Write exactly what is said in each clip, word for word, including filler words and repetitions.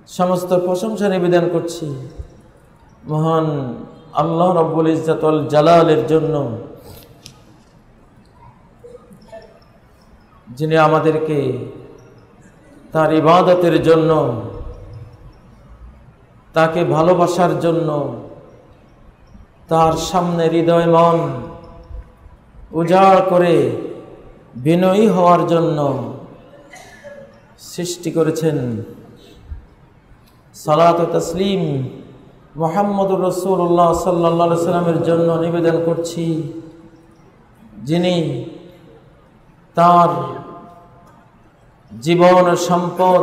সমস্ত প্রশংসা নিবেদন করছি মহান আল্লাহ রাব্বুল ইজ্জত ওয়াল জালালের জন্য, যিনি আমাদেরকে তার ইবাদতের জন্য, তাকে ভালোবাসার জন্য, তার সামনে হৃদয় মন উজাড় করে বিনয়ী হওয়ার জন্য সৃষ্টি করেছেন। সালাত ও তাসলিম মুহাম্মদুর রাসূলুল্লাহ সাল্লাল্লাহু আলাইহি সাল্লামের জন্য নিবেদন করছি, যিনি তার জীবন সম্পদ,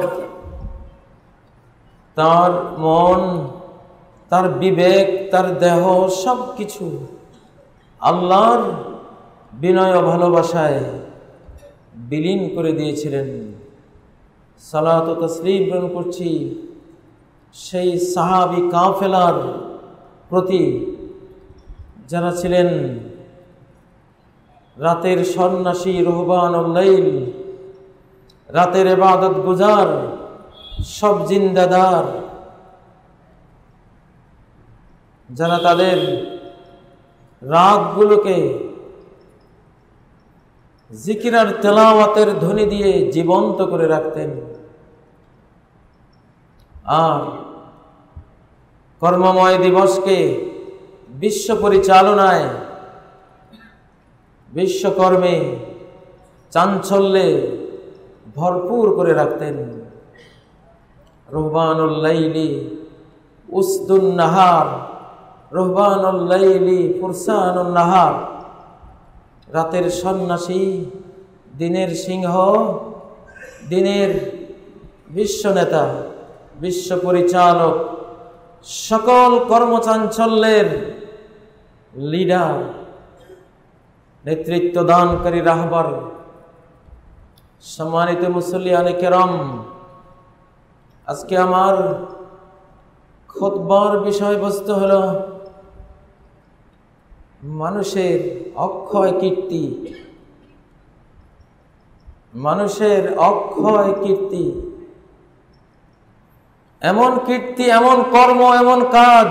তার মন, তার বিবেক, তার দেহ সব কিছু আল্লাহর বিনয় ও ভালোবাসায় বিলীন করে দিয়েছিলেন। সালাত ও তাসলিম গ্রহণ করছি সেই সাহাবী কাফেলার প্রতি, যারা ছিলেন রাতের সন্ন্যাসী, রুহবানুল লাইল, রাতের ইবাদত গুজার, সব জিন্দাদার, যারা তাদের রাতগুলোকে জিকির আর তেলাওয়াতের ধ্বনি দিয়ে জীবন্ত করে রাখতেন। আর কর্মময় দিবসকে বিশ্ব পরিচালনায়, বিশ্বকর্মে চাঞ্চল্যে ভরপুর করে রাখতেন। রুহবানুল লাইলি উসদুন নাহার, রুহবানুল লাইলি ফুরসানুন নাহার, রাতের সন্ন্যাসী, দিনের সিংহ, দিনের বিশ্ব নেতা, বিশ্ব পরিচালক, সকল কর্মচাঞ্চল্যের লিডার, নেতৃত্ব দানকারী রাহবার। সম্মানিত মুসল্লিয়ানে কেরাম, আজকে আমার খুতবার বিষয়বস্তু হলো মানুষের অক্ষয় কীর্তি। মানুষের অক্ষয় কীর্তি, এমন কীর্তি, এমন কর্ম, এমন কাজ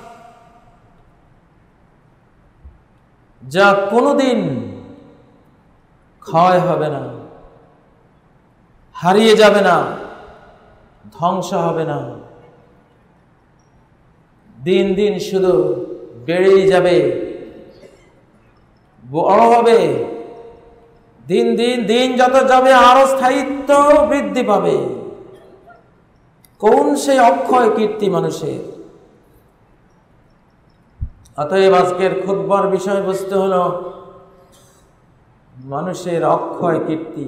যা কোনোদিন ক্ষয় হবে না, হারিয়ে যাবে না, ধ্বংস হবে না, দিন দিন শুধু বেড়েই যাবে, বড় হবে। দিন দিন দিন যত যাবে আরো স্থায়িত্ব বৃদ্ধি পাবে। কোন সেই অক্ষয় কীর্তি মানুষের? অতএব আজকের খুতবার বিষয়বস্তু হলো মানুষের অক্ষয় কীর্তি।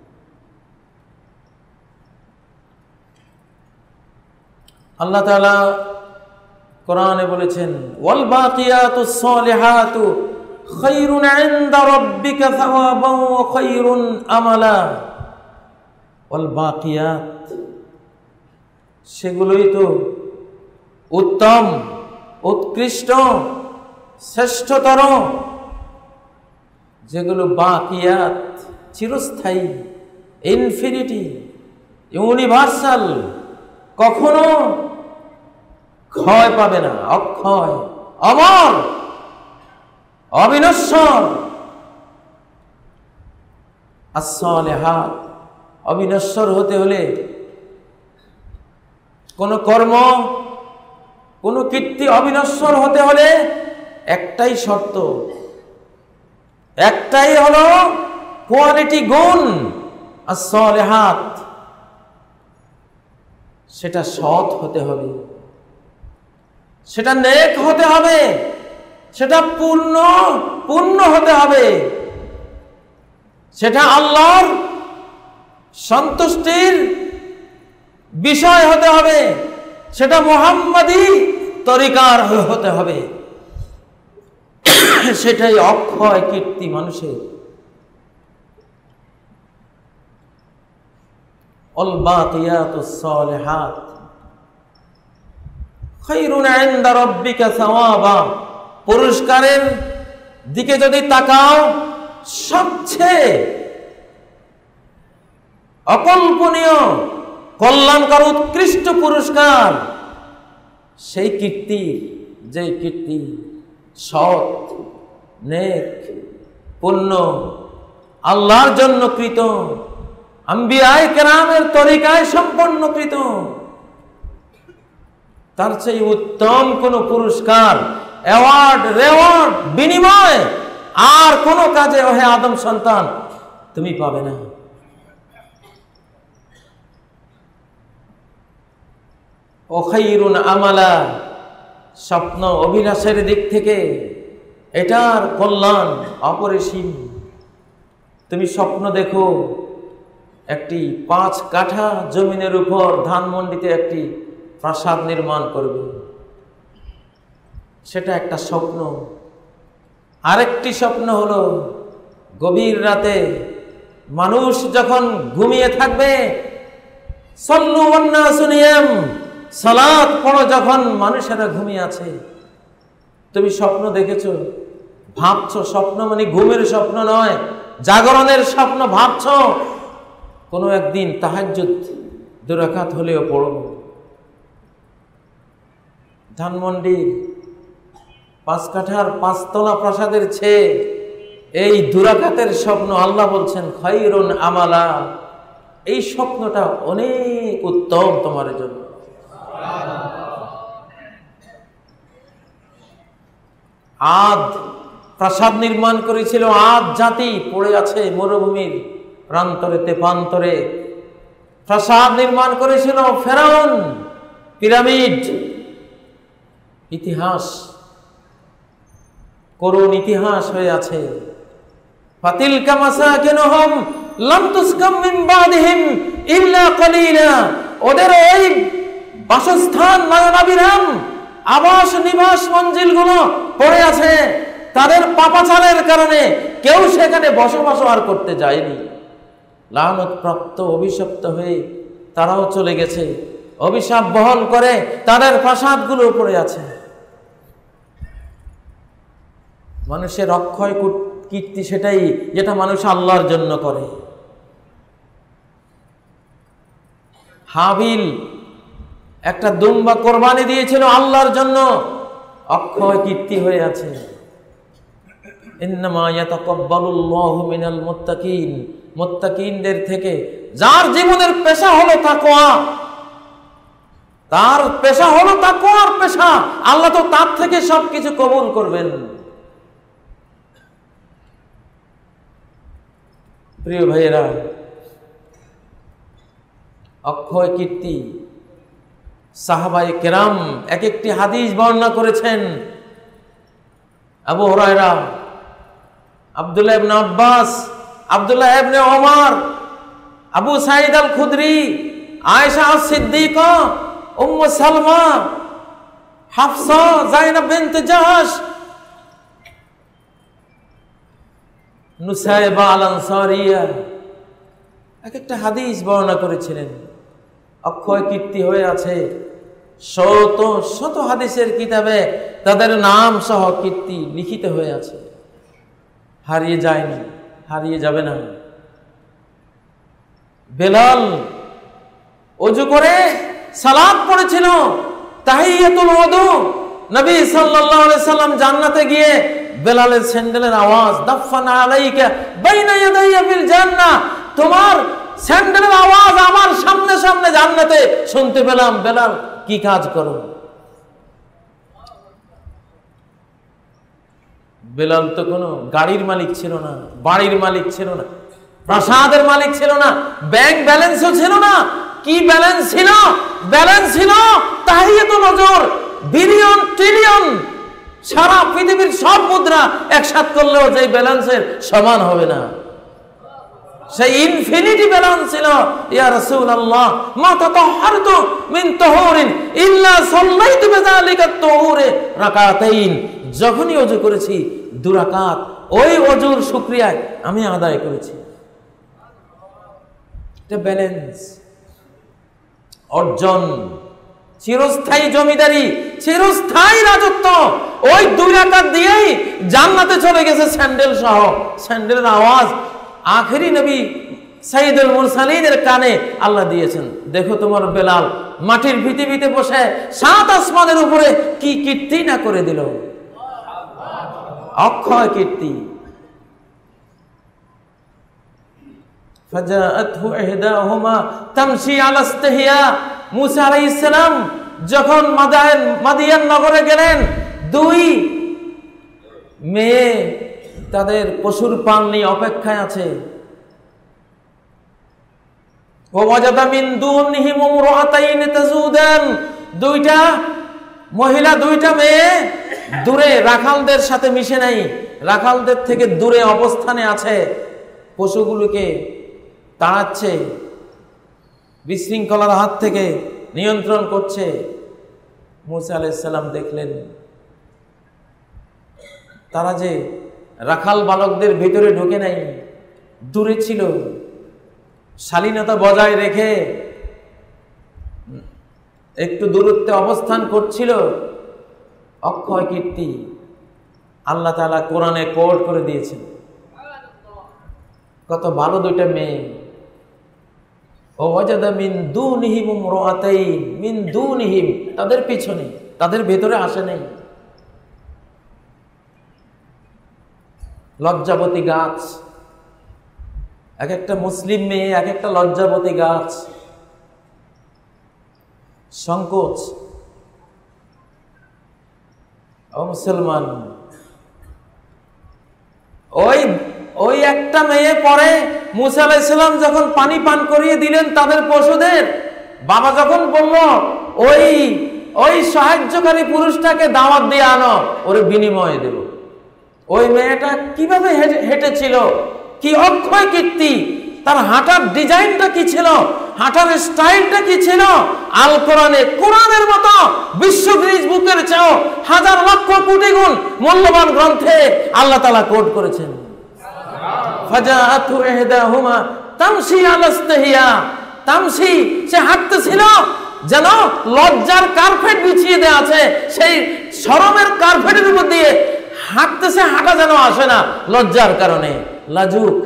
আল্লাহ তাআলা কোরআনে বলেছেন, ওয়াল বাকিয়াতুস সালিহাতু খায়রুন ইনদা রাব্বিকা সাওয়াবান ওয়া খায়রুন আমালা। ওয়াল বাকিয়াত, সেগুলোই তো উত্তম, উৎকৃষ্ট, শ্রেষ্ঠতর, যেগুলো বাকিয়াত, চিরস্থায়ী, ইনফিনিটি, ইউনিভার্সাল, কখনো ক্ষয় পাবে না, অক্ষয়, অমর, অবিনশ্বর। as-salihat, অবিনশ্বর হতে হলে কোন কর্ম, কোন কীর্তি অবিনশ্বর হতে হলে একটাই শর্ত, একটাই হলো কোয়ালিটি, গুণ, as-salihat, সেটা সৎ হতে হবে, সেটা নেক হতে হবে, সেটা পূর্ণ পূর্ণ হতে হবে, সেটা আল্লাহর সন্তুষ্টির বিষয় হতে হবে, সেটা মুহাম্মাদি তরিকার হতে হবে। সেটাই অক্ষয় কীর্তি মানুষের। আল বাকিয়াতুস সালিহাত খায়রুন ইনদা রাব্বিকা সাওয়াবা, পুরস্কারের দিকে যদি তাকাও, সবচেয়ে অকল্পনীয়, কল্যাণকর উৎকৃষ্ট পুরস্কার, সেই কীর্তি যে কীর্তি সৎ নেক পুণ্য আল্লাহর জন্য কৃত, আম্বিয়ায়ে কেরামের তরিকায় সম্পন্নকৃত, তার চেয়ে উত্তম কোন পুরস্কার, অ্যাওয়ার্ড, রেওয়ার্ড, বিনিময় আর কোন কাজে ওহে আদম সন্তান তুমি পাবে না। ও খায়রুন আমালা, স্বপ্ন অভিলাষের দিক থেকে এটার কল্যাণ অপরিসীম। তুমি স্বপ্ন দেখো একটি পাঁচ কাঠা জমিনের উপর ধানমন্ডিতে একটি প্রাসাদ নির্মাণ করবে, সেটা একটা স্বপ্ন। আরেকটি স্বপ্ন হলো গভীর রাতে মানুষ যখন ঘুমিয়ে থাকবে, সল্লু ওয়ান্নাসু নিয়াম, সালাত পড়ো যখন মানুষেরা ঘুমিয়ে আছে, তুমি স্বপ্ন দেখেছো, ভাবছো, স্বপ্ন মানে ঘুমের স্বপ্ন নয়, জাগরণের স্বপ্ন ভাবছো কোনো একদিন তাহাজ্জুদ দুই রাকাত হলেও পড়ব। ধানমন্ডির পাঁচ কাঠার পাঁচতলা প্রাসাদের চেয়ে এই দুই রাকাতের স্বপ্ন আল্লাহ বলছেন খায়রুন আমালা, এই স্বপ্নটা অনেক উত্তম তোমার জন্য। আদ প্রাসাদ নির্মাণ করেছিল, আদ জাতি পড়ে আছে মরুভূমির প্রান্তরে তেপান্তরে, প্রাসাদ নির্মাণ করেছিল ফেরাউন, পিরামিড, ইতিহাস করুণ ইতিহাস হয়ে আছে। ফাতিলকা মাসাকিনুহুম লাম তুসকাম মিন বাদিহিম ইল্লা কলিলা, ওদের ওই বাসস্থান নয়নাভিরাম আবাস নিবাস মঞ্জিল গুলো পড়ে আছে, তাদের পাপাচারের কারণে কেউ সেখানে বসবাস আর করতে যায়নি। লানত প্রাপ্ত অভিশপ্ত হয়ে তারাও চলে গেছে, অভিশাপ বহন করে তাদের প্রাসাদগুলো পড়ে আছে। মানুষের অক্ষয় কীর্তি সেটাই যেটা মানুষ আল্লাহর জন্য করে। হাবিল একটা দুম্বা কোরবানি দিয়েছিল আল্লাহর জন্য, অক্ষয় কীর্তি হয়ে আছে। ইন্নামা ইয়াতাকাব্বালুল্লাহু মিনাল মুত্তাকিন, মুত্তাকিনদের থেকে যার জীবনের পেশা হলো তাকওয়া, তার পেশা হলো তাকওয়ার পেশা, আল্লাহ তো তার থেকে সবকিছু কবুল করবেন। প্রিয় ভাইয়েরা, অক্ষয় কীর্তি সাহাবায়ে কেরাম এক একটি হাদিস বর্ণনা করেছেন। আবু হুরায়রা, আব্দুল্লাহ ইবনে আব্বাস, আব্দুল্লাহ ইবনে ওমর, আবু সাঈদ আল খুদরি, আয়েশা আস-সিদ্দিকা, উম্মু সালমা, হাফসা, যায়েনব বিনতে জাহশ, নুসাইবা আল আনসারিয়া এক একটা হাদিস বর্ণনা করেছিলেন। অক্ষয় কীর্তি হয়ে আছে, শত শত হাদিসের কিতাবে তাদের নাম সহ কীর্তি লিখিত হয়ে আছে, হারিয়ে যায়নি, হারিয়ে যাবে না। বেলাল ওযু করে সালাত পড়েছিল, তাহিয়াতুল ওযু, নবী সাল্লাল্লাহু আলাইহি সাল্লাম জান্নাতে গিয়ে বেলালের স্যান্ডেলের আওয়াজ, দাফানা আলাইকা বাইনা ইয়াদাইয়া ফিল জান্নাহ, তোমার স্যান্ডেলের আওয়াজ আমার সামনে সামনে জান্নাতে শুনতে পেলাম, বেলাল কি কাজ করো? বেলাল তো কোনো গাড়ির মালিক ছিল না, বাড়ির মালিক ছিল না, প্রাসাদের মালিক ছিল না, ব্যাংক ব্যালেন্সও ছিল না। কি ব্যালেন্স ছিল? ব্যালেন্স ছিল তাহিয়াতুল ওযুর, বিলিয়ন ট্রিলিয়ন, সারা পৃথিবীর সব মুদ্রা একসাথে করলেও যে ব্যালেন্সের সমান হবে না, সেই ইনফিনিটি ব্যালেন্স ছিল। ইয়া রাসূলুল্লাহ, মা তাতাহহারতু মিন তাহুরিন ইল্লা সাল্লাইতু বিযালিকা তাহুরে রাকাতাইন, যখনই ওযু করেছি দুই রাকাত ওই ওযুর শুকরিয়ায় আমি আদায় করেছি। এটা ব্যালেন্স অর্জন, চিরস্থায়ী জমিদারি, চিরস্থায়ী রাজত্ব, ওই দুই রাকাত দিয়েই জান্নাতে চলে গেছে স্যান্ডেল সহ। স্যান্ডেলের আওয়াজ আখেরি নবী সাইয়্যিদুল মুরসালিনের কানে আল্লাহ দিয়েছেন। দেখো তোমার বেলাল মাটির পৃথিবীতে বসে সাত আসমানের উপরে কি কীর্তি না করে দিল, অক্ষয় কীর্তি। ফাজাআতহু ইহদাহুমা তামশি আলা ইসতিহয়া। মুসা আলাইহিস সালাম যখন মাদায়েন মাদিয়ান নগরে গেলেন, দুই মেয়ে তাদের পশুর পাল নিয়ে অপেক্ষায় আছে। ওয়াজাদা মিন দুনিহিম ইমরাতাইন তাজুদান। দুইটা মহিলা, দুইটা মেয়ে দূরে, রাখালদের সাথে মিশে নাই, রাখালদের থেকে দূরে অবস্থানে আছে, পশুগুলোকে তাড়াচ্ছে, বিশৃঙ্খলার হাত থেকে নিয়ন্ত্রণ করছে। মুসা আলাইহিস সালাম দেখলেন তারা যে রাখাল বালকদের ভিতরে ঢুকে নাই, দূরে ছিল, শালীনতা বজায় রেখে একটু দূরত্বে অবস্থান করছিল। অক্ষয় কীর্তি আল্লাহ তাআলা কোরআনে কোড করে দিয়েছেন। কত ভালো দুইটা মেয়ে। ওয়াজাদা মিন দুনিহিম ইমরাতাইন, মিন দুনিহিম, তাদের পিছনে, তাদের ভেতরে আসে নাই। লজ্জাবতী গাছ, এক একটা মুসলিম মেয়ে এক একটা লজ্জাবতী গাছ। সংকোচ। ও মুসলমান, ওই ওই একটা মেয়ে পরে মুসা আলাইহিস সালাম যখন পানি পান করিয়ে দিলেন তাদের পশুদের, বাবা যখন বলল ওই ওই সাহায্যকারী পুরুষটাকে দাওয়াত দিয়ে আনো, ওর বিনিময়ে দেব। ওই মেয়েটা কিভাবে হেঁটেছিল, কি অক্ষয় কীর্তি, তার হাঁটার ডিজাইনটা কি ছিল, হাঁটার স্টাইলটা কি ছিল, আল কোরআনে, কোরআনের মতো বিশ্ব গিনেস বুকের চেয়েও হাজার লক্ষ কোটি গুণ মূল্যবান গ্রন্থে আল্লাহ তাআলা কোড করেছেন। ফাজাআতহু ইহদাহুমা তামশি আলা ইসতিহয়া। তামশি, সে হাঁটতেছিল যেন লজ্জার কার্পেট বিছিয়ে দেওয়া আছে, সেই শরমের কার্পেটের উপর দিয়ে হাঁটতেছে, হাঁটা যেন আসে না লজ্জার কারণে, লাজুক।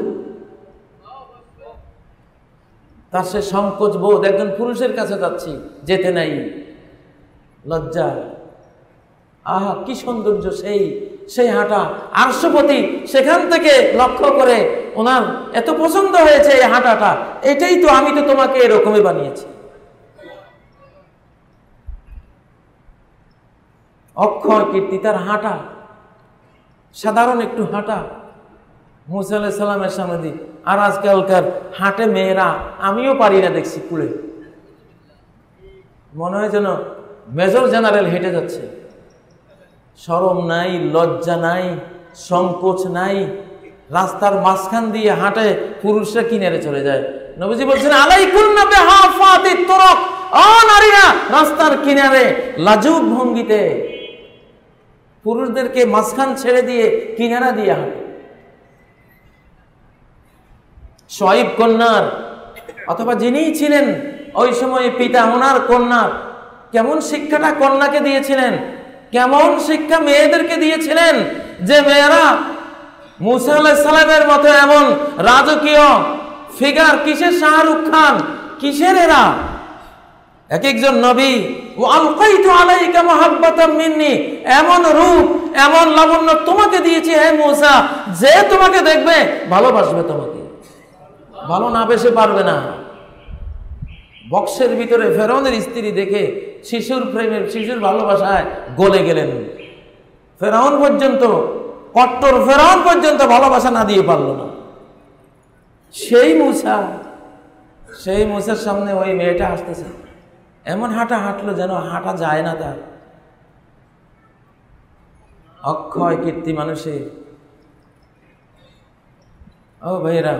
তার সে সংকোচ বোধ, একজন পুরুষের কাছে যাচ্ছি, যেতে নাই, লজ্জা। আহা কি সৌন্দর্য সেই সেই হাঁটা। আরশপতি সেখান থেকে লক্ষ্য করে ওনার এত পছন্দ হয়েছে এই হাঁটাটা, এটাই তো, আমি তো তোমাকে এরকমই বানিয়েছি। অক্ষয় কীর্তি তার হাঁটা, সাধারণ একটু হাঁটা। মুসা আলাইহিস সালামের সামনে দিই। আর আজকালকার হাঁটে মেয়েরা, আমিও পারি না, দেখছি কুলে, মনে হয় যেন মেজর জেনারেল হেঁটে যাচ্ছে। শরম নাই, লজ্জা নাই, সংকোচ নাই, রাস্তার মাঝখান দিয়ে হাঁটে, পুরুষরা কিনারে চলে যায়। নবীজি বলছেন আলাইকুন্না বিহাফাতিত তুরক, ও নারীরা রাস্তার কিনারে লাজুক ভঙ্গিতে পুরুষদেরকে মাঝখান ছেড়ে দিয়ে কিনারা দিয়ে হাঁটে। শুআয়ব কন্যার, অথবা যিনি ছিলেন ওই সময় পিতা, ওনার কন্যার কেমন শিক্ষাটা কন্যাকে দিয়েছিলেন, কেমন শিক্ষা মেয়েদেরকে দিয়েছিলেন, যে মেয়েরা মুসা আলাইহিস সালামের মতো এমন রাজকীয় ফিগার, কিসের শাহরুখ খান, কিসের এরা, এক একজন নবী, ও আলকাইতু আলাইকা মুহাব্বাতাম মিন্নি, এমন রূপ, এমন লাবণ্য তোমাকে দিয়েছি হে মুসা, যে তোমাকে দেখবে ভালোবাসবে, তোমাকে ভালো না বেশে পারবে না। বক্সের ভিতরে ফেরাউনের স্ত্রী দেখে শিশুর প্রেমের, শিশুর ভালোবাসায় গলে গেলেন। ফেরাউন পর্যন্ত, কট্টর ফেরাউন পর্যন্ত ভালোবাসা না দিয়ে পারল না। সেই মুসা, সেই মুসার সামনে ওই মেয়েটা আসতেছে, এমন হাঁটা হাঁটলো যেন হাঁটা যায় না তার। অক্ষয় কীর্তি মানুষের। ও ভাইরা,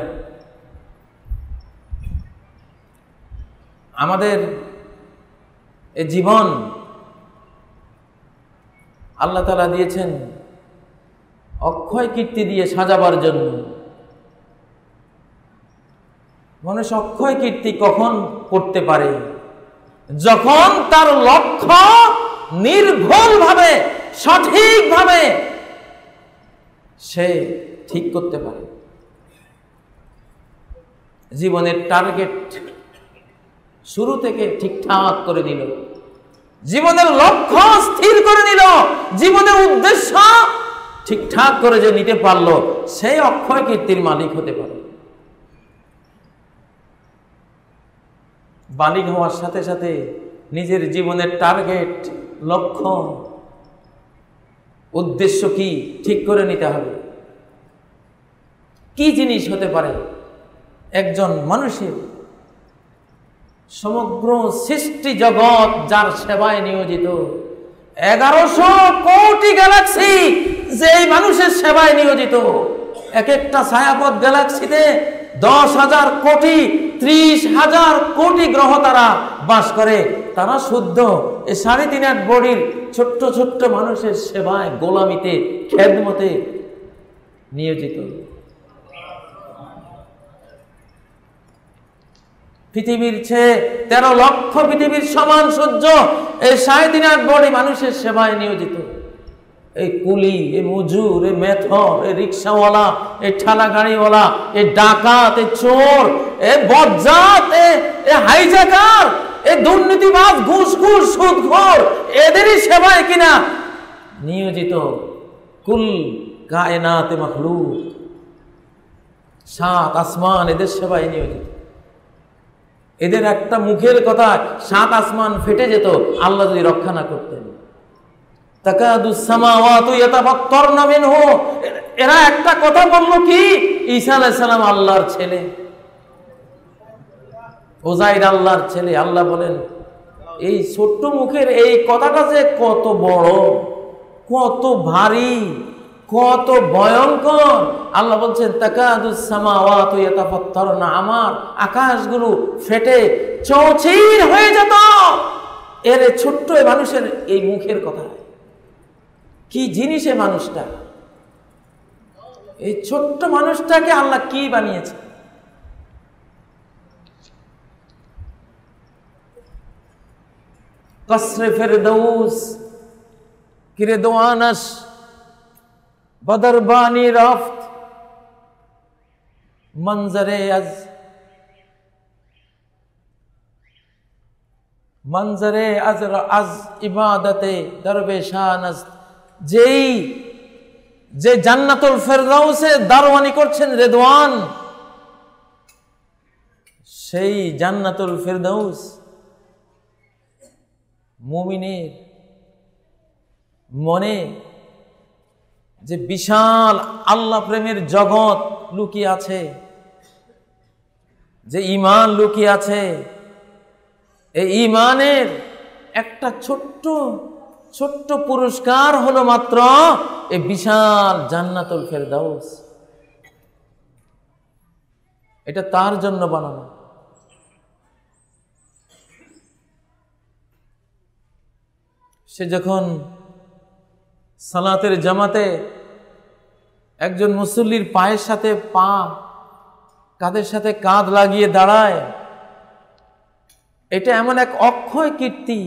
আমাদের এই জীবন আল্লাহ তাআলা দিয়েছেন অক্ষয় কীর্তি দিয়ে সাজাবার জন্য। মানুষ অক্ষয় কীর্তি কখন করতে পারে? যখন তার লক্ষ্য নির্ভুলভাবে, সঠিকভাবে সে ঠিক করতে পারে। জীবনের টার্গেট শুরু থেকে ঠিকঠাক করে দিল, জীবনের লক্ষ্য স্থির করে নিল, জীবনের উদ্দেশ্য ঠিকঠাক করে যে নিতে পারলো, সেই অক্ষয় কীর্তির মালিক হতে পারে। বালিগ হওয়ার সাথে সাথে নিজের জীবনের টার্গেট, লক্ষ্য, উদ্দেশ্য কি ঠিক করে নিতে হবে। কি জিনিস হতে পারে একজন মানুষের সমগ্র সৃষ্টি জগৎ যার সেবায় নিয়োজিত, এগারোশো কোটি গ্যালাক্সি যেই মানুষের সেবায় নিয়োজিত, এক একটা ছায়াপথ গ্যালাক্সিতে দশ হাজার কোটি ত্রিশ হাজার কোটি গ্রহ তারা বাস করে, তারা শুদ্ধ এই সাড়ে তিন আট বডির ছোট্ট ছোট্ট মানুষের সেবায়, গোলামিতে, খেদমতে নিয়োজিত। পৃথিবীর চেয়ে তেরো লক্ষ পৃথিবীর সমান সূর্য এই সাড়ে তিন আট বডি মানুষের সেবায় নিয়োজিত। এই কুলি, এই মজুর, এই মেথর, এই রিক্সাওয়ালা, এই ঠেলা গাড়িওয়ালা, এই ডাকাত, এই চোর, এই বজ্জাত, এই হাইজ্যাকার, এই দুর্নীতিবাজ, ঘুষখোর, সুদখোর, এদেরই সেবায় কিনা নিয়োজিত কুল কায়নাতে মাখলুক, সাত আসমান এদের সেবায় নিয়োজিত। এদের একটা মুখের কথা সাত আসমান ফেটে যেত আল্লাহ যদি রক্ষা না করতেন। এরা একটা কথা বললো কি, ঈসা আলাইহিস সালাম আল্লাহর ছেলে, ওজাইর আল্লাহর ছেলে। আল্লাহ বলেন এই ছোট্ট মুখের এই কথাটা যে কত বড়, কত ভারী, কত ভয়ঙ্কর। আল্লাহ বলছেন তাকাদুস সামাওয়াতু ইয়াতাফাত্তারনা, আমার আকাশগুলো ফেটে চৌচির হয়ে যেত এর ছোট্ট মানুষের এই মুখের কথা। কি জিনিস এ মানুষটা, এই ছোট্ট মানুষটাকে আল্লাহ কি বানিয়েছে। কসরে ফেরদৌস কিরে দোয়ানস বদরবানি রফত मंजरे अज मंजरे अज अज इबादते दरवेशान যেই যে জান্নাতুল ফেরদাউসে দারওয়ানি করছেন রেদওয়ান, সেই জান্নাতুল ফেরদাউস মুমিনের মনে যে বিশাল আল্লাহ প্রেমের জগৎ লুকিয়ে আছে, যে ঈমান লুকিয়ে আছে, এই ঈমানের একটা ছোট্ট ছোট্ট পুরস্কার হলো মাত্র এই বিশাল জান্নাতুল ফেরদাউস। এটা তার জন্য বানানো। সে যখন সালাতের জামাতে একজন মুসল্লির পায়ের সাথে পা, কাঁধের সাথে কাঁধ লাগিয়ে দাঁড়ায়, এটা এমন এক অক্ষয় কীর্তি।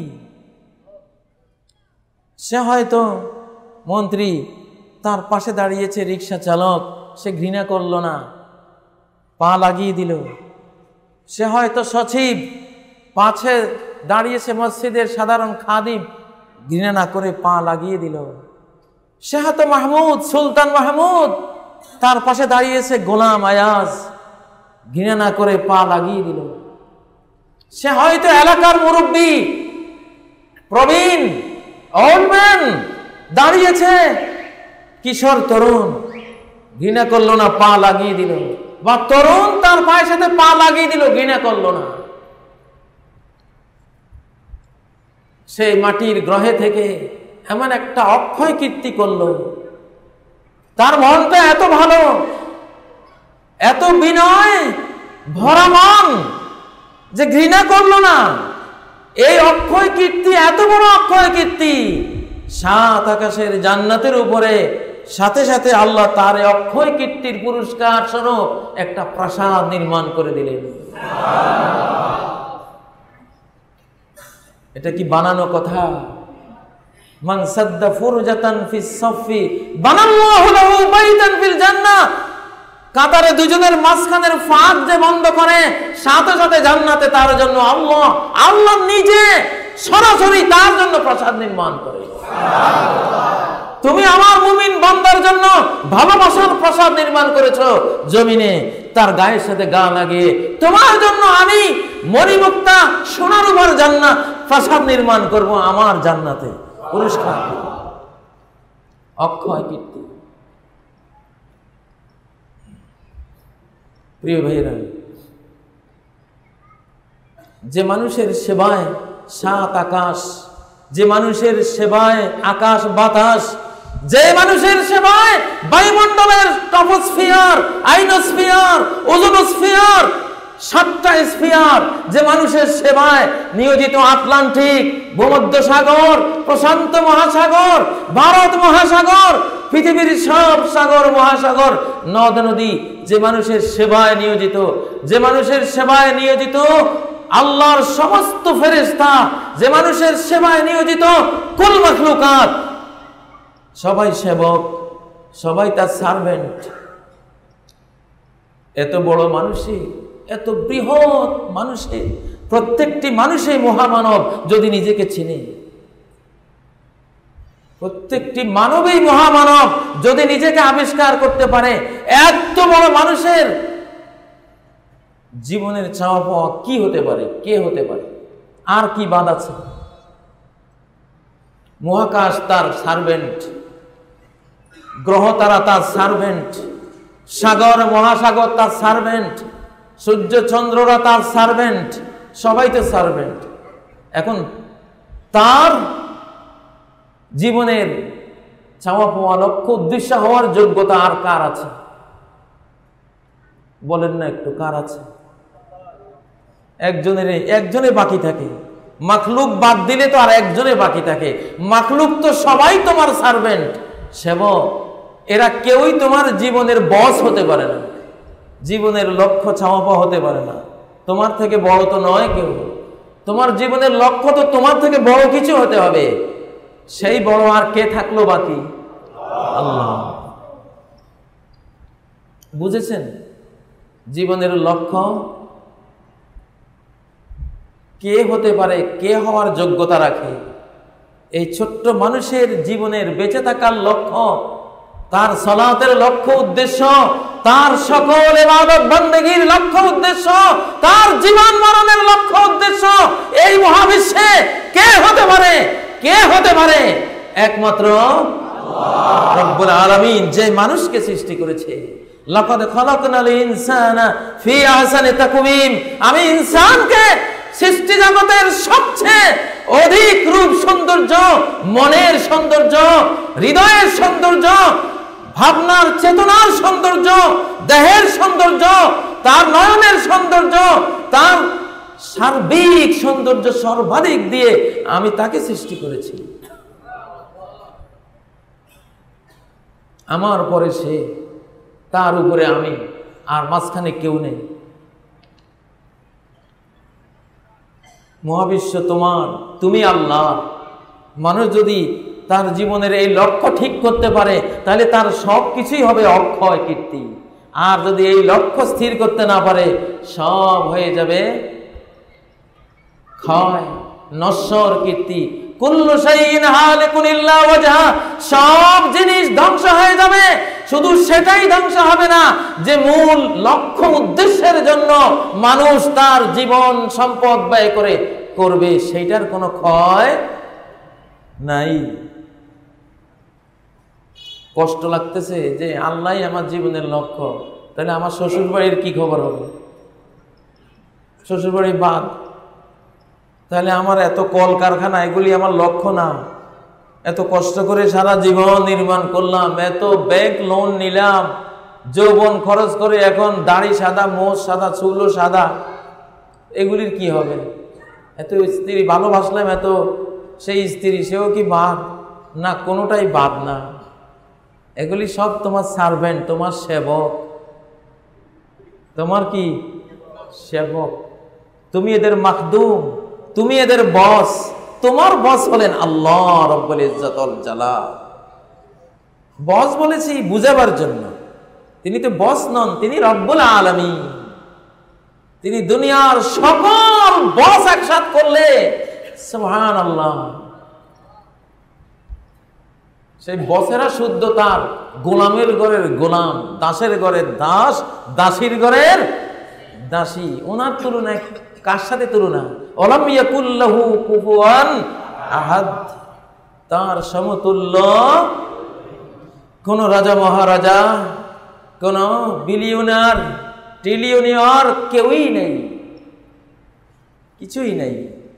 সে হয়তো মন্ত্রী, তার পাশে দাঁড়িয়েছে রিক্সা চালক, সে ঘৃণা করল না, পা লাগিয়ে দিল। সে হয়তো সচিব, পাশে দাঁড়িয়েছে মসজিদের সাধারণ খাদিম, ঘৃণা না করে পা লাগিয়ে দিল। সে হয়তো মাহমুদ, সুলতান মাহমুদ, তার পাশে দাঁড়িয়েছে গোলাম আয়াজ, ঘৃণা না করে পা লাগিয়ে দিল। সে হয়তো এলাকার মুরব্বী, প্রবীণ, ওল্ড ম্যান, দাঁড়িয়েছে কিশোর তরুণ, ঘৃণা করলো না, পা লাগিয়ে দিল। বা তরুণ তার পায়ের সাথে পা লাগিয়ে দিল, ঘৃণা করলো না। সেই মাটির গ্রহে থেকে এমন একটা অক্ষয় কীর্তি করলো। তার মনটা এত ভালো, এত বিনয় ভরা মন যে ঘৃণা করলো না। এই অক্ষয় কীর্তি, এত বড় অক্ষয় কীর্তি, সাত আকাশের জান্নাতের উপরে সাথে সাথে আল্লাহ তার অক্ষয় কীর্তির পুরস্কার স্বরূপ একটা প্রাসাদ নির্মাণ করে দিলেন। এটা কি বানানো কথা? মান সাদ্দা ফুরজাতান ফিস সাফি বানাল্লাহু লাহু বাইতান ফিল জান্নাহ। কাতারে দুজনের মাঝখানের ফাঁক যে বন্ধ করে, সাথে সাথে জান্নাতে তার জন্য আল্লাহ আল্লাহ নিজে সরাসরি তার জন্য প্রাসাদ নির্মাণ করে। তুমি আমার মুমিন বান্দার জন্য ভালোবাসার প্রাসাদ নির্মাণ করেছো জমিনে, তার গায়ের সাথে গা লাগিয়ে তোমার জন্য আমি মণিমুক্তা সোনার উপর জান্নাত প্রাসাদ নির্মাণ করব আমার জান্নাতে, পুরস্কার অক্ষয় কীর্তি। প্রিয় ভাইয়েরা, যে মানুষের সেবায় সাত আকাশ, যে মানুষের সেবায় আকাশ বাতাস, যে মানুষের সেবায় বায়ুমণ্ডলের টপোস্ফিয়ার, আইনোস্ফিয়ার, ওজোনোস্ফিয়ার, সাতটা স্ফিয়ার, যে মানুষের সেবায় নিয়োজিত আটলান্টিক, ভূমধ্যসাগর, প্রশান্ত মহাসাগর, ভারত মহাসাগর, পৃথিবীর সব সাগর মহাসাগর, নদ নদী, যে মানুষের সেবায় নিয়োজিত, যে মানুষের সেবায় নিয়োজিত আল্লাহর সমস্ত ফেরেশতা, যে মানুষের সেবায় নিয়োজিত কুল মাখলুকাত, সবাই সেবক, সবাই তার সার্ভেন্ট। এত বড় মানুষই, এত বৃহৎ মানুষে, প্রত্যেকটি মানুষই মহামানব যদি নিজেকে চিনে, প্রত্যেকটি মানবই মহামানব যদি নিজেকে আবিষ্কার করতে পারে। এত বড় মানুষের জীবনের চাওয়া পাওয়া কি হতে পারে, কে হতে পারে, আর কি বাদ আছে? মহাকাশ তার সার্ভেন্ট, গ্রহ তারা তার সার্ভেন্ট, সাগর মহাসাগর তার সার্ভেন্ট, সূর্য চন্দ্ররা তার সার্ভেন্ট, সবাই তো সার্ভেন্ট। এখন তার জীবনের চাওয়া পাওয়া লক্ষ্য উদ্দেশ্য হওয়ার যোগ্যতা আর কার আছে? বলেন না একটু, কার আছে? একজনের, একজনে বাকি থাকে। মাখলুক বাদ দিলে তো আর একজনে বাকি থাকে। মাখলুক তো সবাই তোমার সার্ভেন্ট, সেবক। এরা কেউই তোমার জীবনের বস হতে পারে না, জীবনের লক্ষ্য চাওয়া পাওয়া হতে পারে না। তোমার থেকে বড় তো নয় কেউ। তোমার জীবনের লক্ষ্য তো তোমার থেকে বড় কিছু হতে হবে। সেই বড় আর কে থাকলো বাকি? আল্লাহ। বুঝেছেন? জীবনের লক্ষ্য কে হতে পারে, কে হওয়ার যোগ্যতা রাখে? এই ছোট্ট মানুষের জীবনের বেঁচে থাকার লক্ষ্য, তার সালাতের লক্ষ্য উদ্দেশ্য, তার সকল ইবাদত বন্দেগীর লক্ষ্য উদ্দেশ্য, তার জীবন মরণের লক্ষ্য উদ্দেশ্য এই মহাবিশ্বে কে হতে পারে? কে হতে পারে? একমাত্র আল্লাহ রব্বুল আলামিন, যে মানুষকে সৃষ্টি করেছে। লাকাদ খালাকনাল ইনসানা ফি আহসানি তাকওয়িম, আমি ইনসানকে সৃষ্টি জগতের সবচেয়ে অধিক রূপ সৌন্দর্য, মনের সৌন্দর্য, হৃদয়ের সৌন্দর্য, ভাবনার চেতনার সৌন্দর্য, দেহের সৌন্দর্য, তার নয়নের সৌন্দর্য, তার সার্বিক সৌন্দর্য সর্বাধিক দিয়ে আমি তাকে সৃষ্টি করেছি। আমার পরে সে, তার উপরে আমি, আর মাঝখানে কেউ নেই। মহাবিশ্ব তোমার, তুমি আল্লাহ। মানুষ যদি তার জীবনের এই লক্ষ্য ঠিক করতে পারে তাহলে তার সব কিছুই হবে অক্ষয় কীর্তি। আর যদি এই লক্ষ্য স্থির করতে না পারে, সব হয়ে যাবে ক্ষয়, নশ্বর কীর্তি। কুল্লু শাইইন হালিকুন ইল্লা ওয়াজহা, সব জিনিস ধ্বংস হয়ে যাবে, শুধু সেটাই ধ্বংস হবে না যে মূল লক্ষ্য উদ্দেশ্যের জন্য মানুষ তার জীবন সম্পদ ব্যয় করে করবে, সেইটার কোনো ক্ষয় নাই। কষ্ট লাগতেছে যে আল্লাহই আমার জীবনের লক্ষ্য, তাহলে আমার শ্বশুর বাড়ির কি খবর হবে? শ্বশুর বাড়ি বাদ, তাহলে আমার এত কলকারখানা এগুলি আমার লক্ষ্য না। এত কষ্ট করে সারা জীবন নির্মাণ করলাম, এত ব্যাংক লোন নিলাম, যৌবন খরচ করে এখন দাড়ি সাদা, মোষ সাদা, চুলও সাদা, এগুলির কি হবে? এত স্ত্রী ভালোবাসলাম, এত সেই স্ত্রী, সেও কি বাদ না? কোনোটাই বাদ না। এগুলি সব তোমার সার্ভেন্ট, তোমার সেবক, তোমার কি সেবক। তুমি এদের মাখদুম, তুমি এদের বস। তোমার বস হলেন আল্লাহ রব্বুল ইজ্জত ওয়াল জালাল। বস বলেছি বুঝাবার জন্য, তিনি তো বস নন, তিনি রব্বুল আলামিন। তিনি দুনিয়ার সকল বস একসাথ করলে সুবহানাল্লাহ, সেই বসেরা শুদ্ধ তার গোলামের ঘরের গোলাম, দাসের ঘরের দাস, দাসীর ঘরের দাসী। ওনার তুলনায় কার সাথে তুলনা? অলাম ইয়াকুল লাহু কুফুয়ান আহাদ, তার সমতুল্য কোন রাজা মহারাজা, কোন বিলিয়নার ট্রিলিয়নিয়ার কেউই নেই, কিছুই নেই।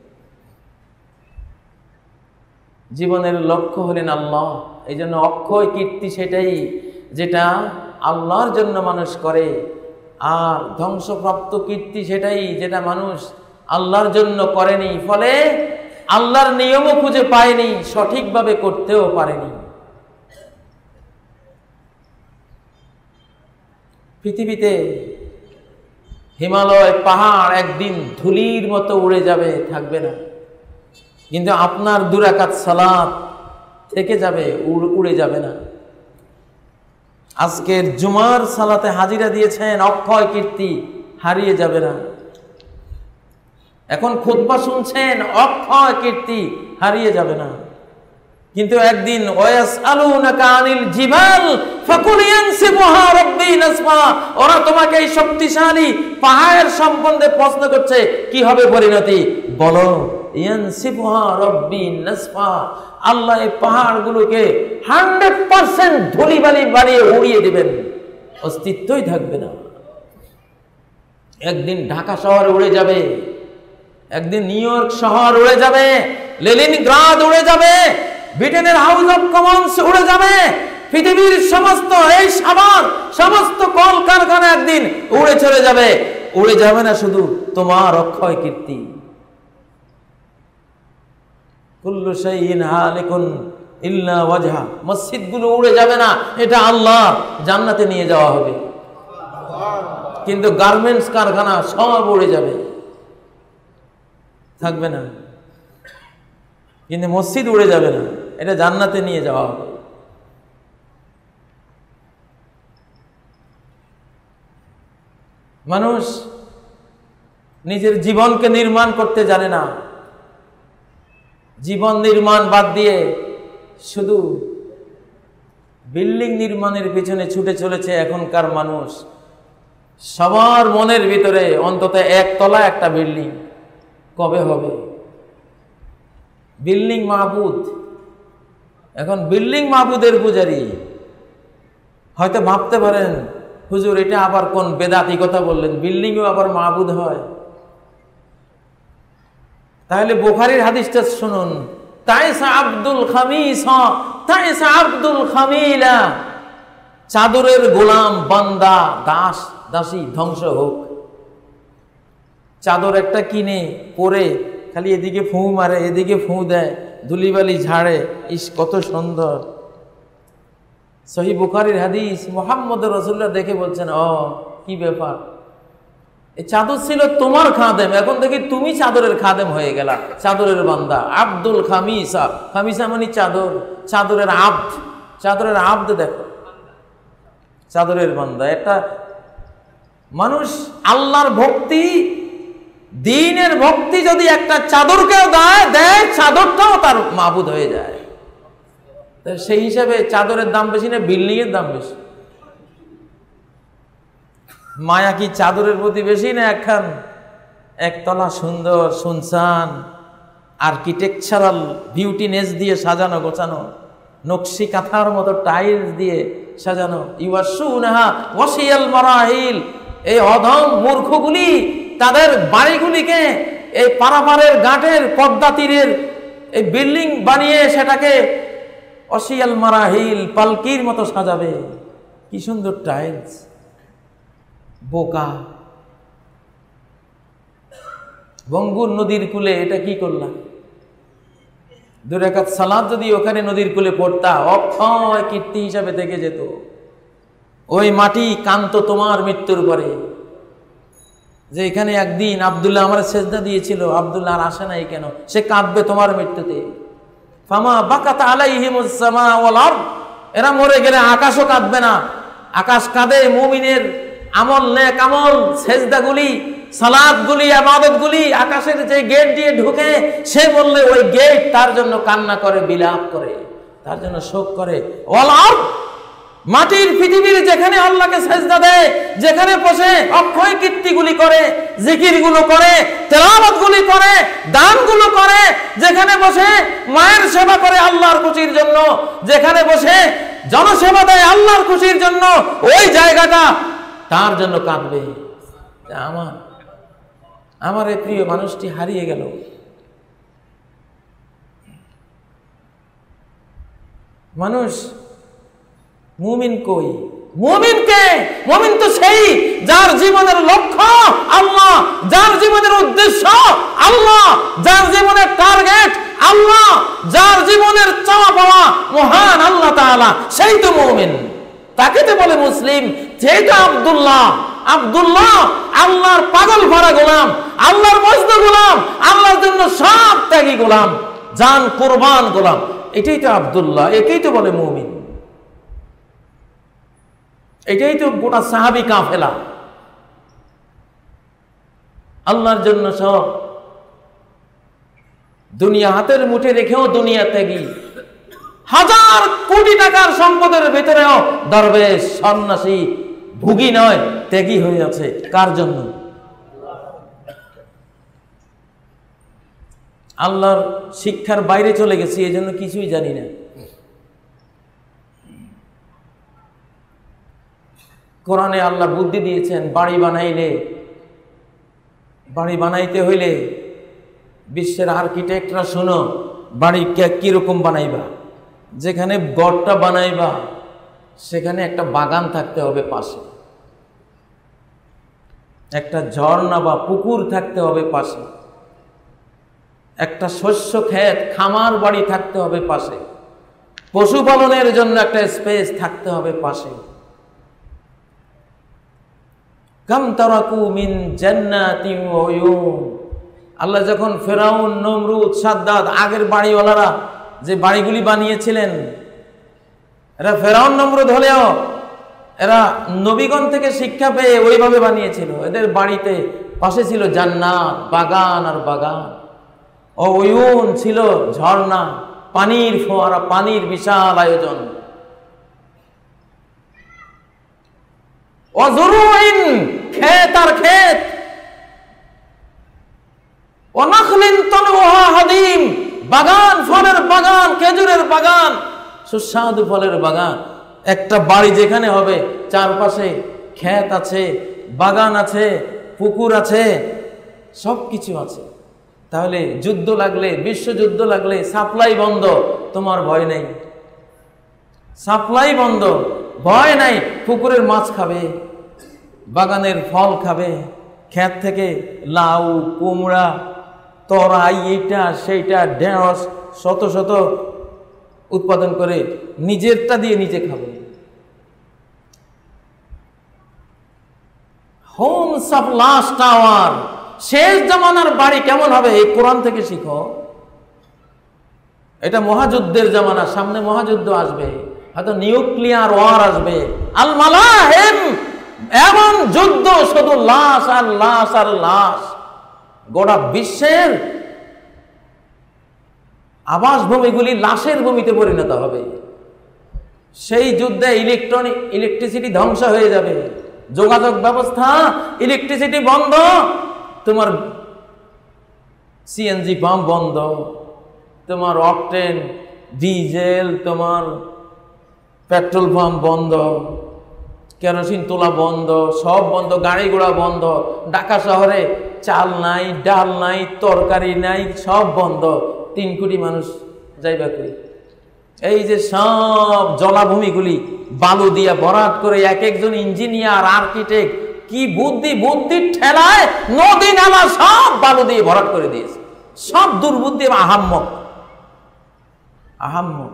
জীবনের লক্ষ্য হলেন আল্লাহ। এই জন্য অক্ষয় কীর্তি সেটাই যেটা আল্লাহর জন্য মানুষ করে, আর ধ্বংসপ্রাপ্ত কীর্তি সেটাই যেটা মানুষ আল্লাহর জন্য করেনি, ফলে আল্লাহর নিয়মও খুঁজে পায়নি, সঠিকভাবে করতেও পারেনি। পৃথিবীতে হিমালয় পাহাড় একদিন ধুলির মতো উড়ে যাবে, থাকবে না, কিন্তু আপনার দুরাকাত সালাত থেকে যাবে, উড়ে যাবে না। আজকের জুমার সালাতে হাজিরা দিয়েছেন, অক্ষয় কীর্তি হারিয়ে যাবে না। এখন খুতবা শুনছেন, অক্ষয় কীর্তি হারিয়ে যাবে না। কিন্তু একদিন ওয়াসআলুনাকা আনিল জিবাল ফাকুল ইয়ানসিফুহা রাব্বি নাসফা, ওরা তোমাকে এই শক্তিশালী পাহাড়ের সম্বন্ধে প্রশ্ন করছে, কি হবে পরিণতি? বলো ইয়ানসিফুহা রাব্বি নাসফা, আল্লাহ এই পাহাড়গুলোকে হান্ড্রেড পার্সেন্ট ধুলিবালি বানিয়ে উড়িয়ে দিবেন, অস্তিত্বই থাকবে না। একদিন ঢাকা শহর উড়ে যাবে, একদিন নিউ ইয়র্ক শহর উড়ে যাবে, লেনিনগ্রাদ উড়ে যাবে, ব্রিটেনের হাউস অফ কমন্স উড়ে যাবে, পৃথিবীর সমস্ত এই সাবার সমস্ত কলকারখানা একদিন উড়ে চলে যাবে। উড়ে যাবে না শুধু তোমার অক্ষয় কীর্তি। কুল্লু শাইইন হালিকুন ইল্লা ওয়াজহা, মসজিদগুলো উড়ে যাবে না, এটা আল্লাহ জান্নাতে নিয়ে যাওয়া হবে। কিন্তু গার্মেন্টস কারখানা সব উড়ে যাবে, থাকবে না। কিন্তু মসজিদ উড়ে যাবে না, এটা জান্নাতে নিয়ে যাওয়া হবে। মানুষ নিজের জীবনকে নির্মাণ করতে জানে না, জীবন নির্মাণ বাদ দিয়ে শুধু বিল্ডিং নির্মাণের পিছনে ছুটে চলেছে এখনকার মানুষ। সবার মনের ভিতরে অন্তত একতলা একটা বিল্ডিং, কবে হবে? বিল্ডিং মাহবুদ, এখন বিল্ডিং মাহবুদের পূজারী। হয়তো ভাবতে পারেন, হুজুর এটা আবার কোন বেদাতি কথা বললেন, বিল্ডিংও আবার মাহবুদ হয়? তাহলে বুখারীর হাদিসটা শুনুন, তাইসা আব্দুল খামিসা তাইসা আব্দুল খামিলা, চাদরের গোলাম বান্দা দাস দাসী ধ্বংস হোক। চাদর একটা কিনে পরে খালি এদিকে ফু মারে, এদিকে ফু দেয়, ধুলিবালি ঝাড়ে, ইস কত সুন্দর। সহিহ বুখারীর হাদিস, মুহাম্মদ রাসূলুল্লাহ দেখে বলছেন, ও কি ব্যাপার, এই চাদর ছিল তোমার খাদেম, এখন দেখি তুমি চাদরের খাদেম হয়ে গেলা, চাদরের বান্দা। আব্দুল খামিসা, খামিসা মানে চাদর, চাদরের আব্দ, চাদরের আব্দ দেখো, চাদরের বান্দা। একটা মানুষ আল্লাহর ভক্তি, দ্বীনের ভক্তি যদি একটা চাদরকেও দেয় দেয় চাদরটাও তার মাবুদ হয়ে যায়। সেই হিসাবে চাদরের দাম বেশি না বিল্ডিং এর দাম বেশি? মায়া কি চাদরের প্রতি বেশি না একখান একতলা সুন্দর সুনসান আর্কিটেকচারাল বিউটিনেস দিয়ে সাজানো গোছানো, নকশি কাঁথার মতো টাইলস দিয়ে সাজানো? ইউয়াসুনাহা ওয়াসিয়াল মারাহিল, এই অধম মূর্খগুলি তাদের বাড়িগুলিকে এই পারাপারের ঘাটের পদ্মা তীরের এই বিল্ডিং বানিয়ে সেটাকে অসিয়াল মারাহিল পালকির মতো সাজাবে। কি সুন্দর টাইলস, বোকা। বঙ্গুর নদীর কূলে এটা কি করলাম? দুই রাকাত সালাত যদি ওখানে নদীর কূলে পড়তা, অক্ষয় কীর্তি হিসাবে থেকে যেত। ওই মাটি কান্ত তোমার মৃত্যুর পরে, যে এখানে একদিন আব্দুল্লাহ আমার সেজদা দিয়েছিল, আব্দুল্লাহ আর আসে নাই কেন? সে কাঁদবে তোমার মৃত্যুতে। ফামা বাকাত আলাইহিমুস সামা ওয়াল আরদ, এরা মরে গেলে আকাশও কাঁদবে না, আকাশ কাঁদে মুমিনের আমল, নেক আমল, সেজদাগুলি, সালাতগুলি, ইবাদতগুলি আকাশের যে গেট দিয়ে ঢুকে, সে বললে ওই গেট তার জন্য কান্না করে, বিলাপ করে, তার জন্য শোক করে। ওয়াল আরদ, মাটির পৃথিবীর যেখানে আল্লাহকে সেজদা দেয়, যেখানে বসে অক্ষয় কীর্তিগুলি করে, জিকিরগুলো করে, তেলাওয়াতগুলি করে, দানগুলো করে, যেখানে বসে মায়ের সেবা করে আল্লাহর খুশির জন্য, যেখানে বসে জনসেবা দেয় আল্লাহর খুশির জন্য, ওই জায়গাটা তার জন্য কাঁদবে। আমার আমার এই প্রিয় মানুষটি হারিয়ে গেল। মানুষ মুমিন কই? মুমিন কে? মুমিন তো সেই যার জীবনের লক্ষ্য আল্লাহ, যার জীবনের উদ্দেশ্য আল্লাহ, যার জীবনের টার্গেট আল্লাহ, যার জীবনের চাওয়া পাওয়া মহান আল্লাহ তাআলা, সেই তো মুমিন। তাকে তো বলে মুসলিম। সেই তো আব্দুল্লাহ। আব্দুল্লাহ আল্লাহর পাগল ভরা গোলাম, আল্লাহর মজনু গোলাম, আল্লাহর জন্য সব ত্যাগী গোলাম, জান কুরবান গোলাম। এটাই তো আব্দুল্লাহ, এটাই তো বলে মুমিন। এটাই তো গোটা সাহাবী কাফেলা, আল্লাহর জন্য সব। দুনিয়া হাতের মুঠে রেখেও দুনিয়া ত্যাগী, হাজার কোটি টাকার সম্পদের ভিতরেও দরবেশ, সন্ন্যাসী, ভুগি নয়, ত্যাগী হয়ে আছে। কার জন্য? আল্লাহর শিক্ষার বাইরে চলে গেছি, এই জন্য কিছুই জানি না। কোরআনে আল্লাহ বুদ্ধি দিয়েছেন, বাড়ি বানাইলে, বাড়ি বানাইতে হইলে বিশ্বের আর্কিটেক্টরা শোনো, বাড়ি কিরকম বানাইবা। যেখানে গড়টা বানাইবা সেখানে একটা বাগান থাকতে হবে, পাশে একটা ঝর্ণা বা পুকুর থাকতে হবে, পাশে একটা শস্য ক্ষেত, খামার বাড়ি থাকতে হবে, পাশে পশুপালনের জন্য একটা স্পেস থাকতে হবে, পাশে। কাম তারাকু মিন জান্নাতিন ওয়া উয়ুন। আল্লাহ যখন ফেরাউন, নমরুদ, সাদ্দাদ, আগের বাড়িওয়ালারা যে বাড়িগুলি বানিয়েছিলেন, এরা ফেরাউন নমরুদ হলেও এরা নবীগণ থেকে শিক্ষা পেয়ে ওইভাবে বানিয়েছিল। এদের বাড়িতে পাশে ছিল জান্নাত, বাগান আর বাগান। ও উয়ুন ছিল ঝর্ণা, পানির ফোয়ারা, পানির বিশাল আয়োজন। ওয়াজুরুইন, ক্ষেত আর ক্ষেত। ওয়ানাখলিন তানওয়া হাদিম, বাগান, ফলের বাগান, খেজুরের বাগান, সুস্বাদু ফলের বাগান। একটা বাড়ি যেখানে হবে চারপাশে ক্ষেত আছে, বাগান আছে, পুকুর আছে, সব কিছু আছে। তাহলে যুদ্ধ লাগলে, বিশ্বযুদ্ধ লাগলে সাপ্লাই বন্ধ, তোমার ভয় নেই। সাপ্লাই বন্ধ, ভয় নাই। পুকুরের মাছ খাবে, বাগানের ফল খাবে, ক্ষেত থেকে লাউ, কুমড়া, তরাই, এইটা সেইটা, ঢেঁড়স শত শত উৎপাদন করে নিজেরটা দিয়ে নিজে খাবে। হোমস অফ লাস্ট আওয়ার, শেষ জামানার বাড়ি কেমন হবে এই কোরআন থেকে শিখো। এটা মহাযুদ্ধের জামানা, সামনে মহাযুদ্ধ আসবে, হয়তো নিউক্লিয়ার ওয়ার আসবে। আল মালাহিম, এমন যুদ্ধ, শুধু লাশ আর লাশ আর লাশ। গোটা বিশ্বের আবাসভূমিগুলি লাশের ভূমিতে পরিণত হবে। সেই যুদ্ধে ইলেকট্রনিক ইলেকট্রিসিটি ধ্বংস হয়ে যাবে, যোগাযোগ ব্যবস্থা, ইলেকট্রিসিটি বন্ধ, তোমার সিএনজি পাম্প বন্ধ, তোমার অকটেন, ডিজেল, তোমার পেট্রোল পাম্প বন্ধ, কেরোসিন তোলা বন্ধ, সব বন্ধ, গাড়ি ঘোড়া বন্ধ। ঢাকা শহরে চাল নাই, ডাল নাই, তরকারি নাই, সব বন্ধ। তিন কোটি মানুষ যাইবা কই? এই যে সব জলাভূমিগুলি বালু দিয়া ভরাট করে এক একজন ইঞ্জিনিয়ার, আর্কিটেক্ট কি বুদ্ধি, বুদ্ধির ঠেলায় নদী নালা সব বালু দিয়ে ভরাট করে দিয়েছে। সব দুর্বুদ্ধি, আহাম্মক আহাম্মক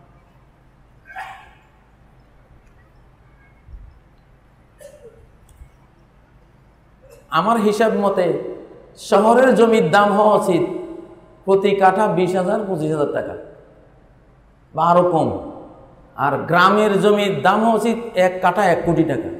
আমার হিসাব মতে শহরের জমির দাম হওয়া উচিত প্রতি কাঠা বিশ হাজার পঁচিশ হাজার টাকা বা আরো কম। আর গ্রামের জমির দাম উচিত এক কাঠা এক কোটি টাকা।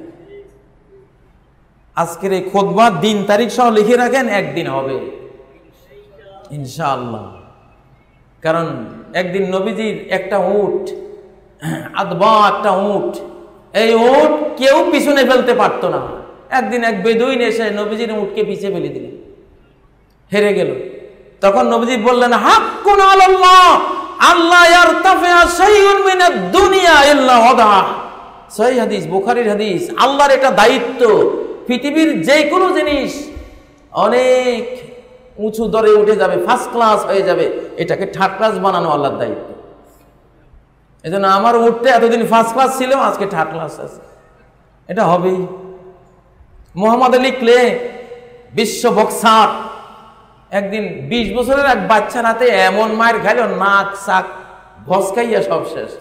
আজকের এই খুতবার দিন তারিখ সহ লিখে রাখেন, একদিন হবে ইনশাআল্লাহ। কারণ একদিন নবীজির একটা উট, আদবা একটা উট, এই উট কেউ পিছনে ফেলতে পারতো না। একদিন এক বেদুইন এসে নবীজির উটকে পিছিয়ে ফেলে দিলেন, হেরে গেল। তখন নবীজি বললেন, হাক্কুন আলাল্লাহ আল্লাহ ইয়ারতাফিআ শাইউন মিনাদ দুনিয়া ইল্লা ওয়াদা। সহিহ হাদিস, বুখারীর হাদিস। আল্লাহর এটা দায়িত্ব, পৃথিবীর যে কোনো জিনিস অনেক উঁচু দরে উঠে যাবে, ফার্স্ট ক্লাস হয়ে যাবে, এটাকে থার্ড ক্লাস বানানো আল্লাহর দায়িত্ব। এই জন্য আমার উঠতে এতদিন ফার্স্ট ক্লাস ছিল, আজকে থার্ড ক্লাস আছে, এটা হবেই। মোহাম্মদ আলী ক্লে বিশ্ব বক্সার একদিন বিশ বছরের এক বাচ্চা রাতে এমন মায়ের খাইল, নাক চাক ভসকাইয়া সব শেষ।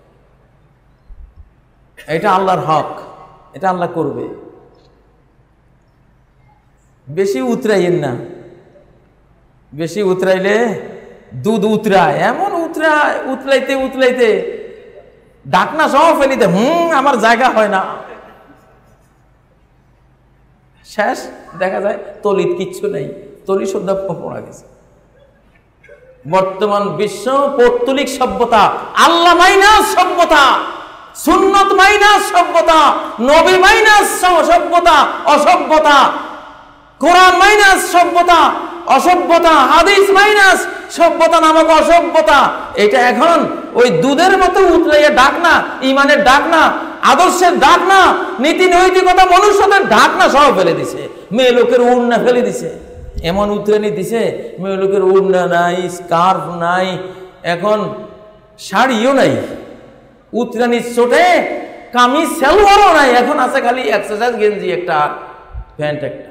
এটা আল্লাহর হক, এটা আল্লাহ করবে। বেশি উতরাইয়েন না, বেশি উতরাইলে দুধ উতরায়, এমন উতরায়, উতলাইতে উতলাইতে ডাকনা সহ ফেলিতে, হুম আমার জায়গা হয় না, শেষ। দেখা যায় তলিত কিচ্ছু নেই, তলি সদ্যা পড়া গেছে। বর্তমান বিশ্ব পৌত্তলিক সভ্যতা, আল্লাহ মাইনাস সভ্যতা, সুন্নত মাইনাস সভ্যতা, নবী মাইনাস সভ্যতা, অসভ্যতা, কোরআন মাইনাস সভ্যতা, অসভ্যতা, হাদিস মাইনাস সভ্যতা নামক অসভ্যতা। এটা এখন ওই দুধের মতো উতলাইয়া ডাক না, ইমানের ডাক না, আদর্শের ডাক না, নীতি নৈতিকতা মনুষ্যদের ডাক না, সব ফেলে দিছে। মেয়ে লোকের উড়না ফেলে দিছে, এমন উতরানি দিছে, মেয়ে লোকের উড়না নাই, স্কার্ফ নাই, এখন শাড়িও নাই, উতরানি চোটে কামিজ সালোয়ারও নাই, এখন আছে খালি এক্সারসাইজ গেঞ্জি একটা, প্যান্ট একটা।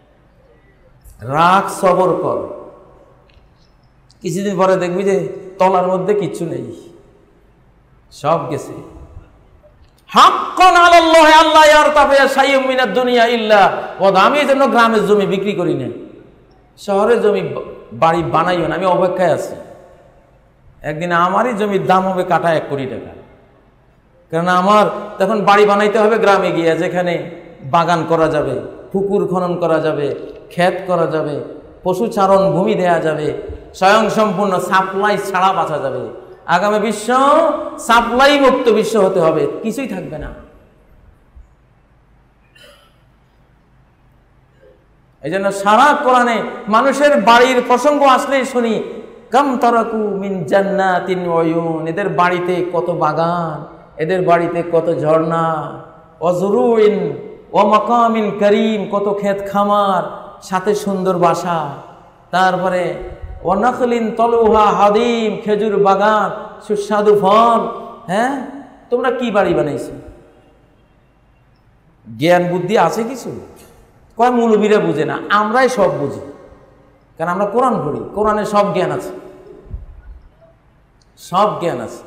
রাগ সবর কর, কিছুদিন পরে দেখবি যে তলার মধ্যে কিচ্ছু নেই, সব গেছে। হাক্কুন আলাল্লাহ আল্লাহ ইয়ারতাফিআ শাইউম মিনাদ দুনিয়া ইল্লা ওয়াদা। আমি এজন্য গ্রামের জমি বিক্রি করি না, শহরের জমি বাড়ি বানাইও না, আমি অপেক্ষায় আছি। একদিন আমারই জমির দাম হবে কাঠা এক কোটি টাকা, কারণ আমার তখন বাড়ি বানাইতে হবে গ্রামে গিয়ে, যেখানে বাগান করা যাবে, পুকুর খনন করা যাবে, ক্ষেত করা যাবে, পশুচারণ ভূমি দেয়া যাবে, স্বয়ং সম্পূর্ণ সাপ্লাই ছাড়া বাঁচা যাবে। আগামী বিশ্ব সাপ্লাই মুক্ত বিশ্ব হতে হবে, কিছুই থাকবে না। এই জন্য সারা কোরআনে মানুষের বাড়ির প্রসঙ্গ আসলেই শুনি, কাম তারাকু মিন জান্নাতিন ওয়া উয়ুন, এদের বাড়িতে কত বাগান, এদের বাড়িতে কত ঝর্ণা, ওয়াজরুইন ওয়া মাকামিন কারীম, কত ক্ষেত খামার, সাথে সুন্দর বাসা, তারপরে ওয়ানাখলিন তলুহা হাদিম, খেজুর বাগান, সুস্বাদু ফল। হ্যাঁ, তোমরা কি বাড়ি বানাইছো? জ্ঞান বুদ্ধি আছে কিছু? কয় মৌলবীরা বুঝে না, আমরাই সব বুঝি, কারণ আমরা কোরআন পড়ি, কোরআনে সব জ্ঞান আছে, সব জ্ঞান আছে।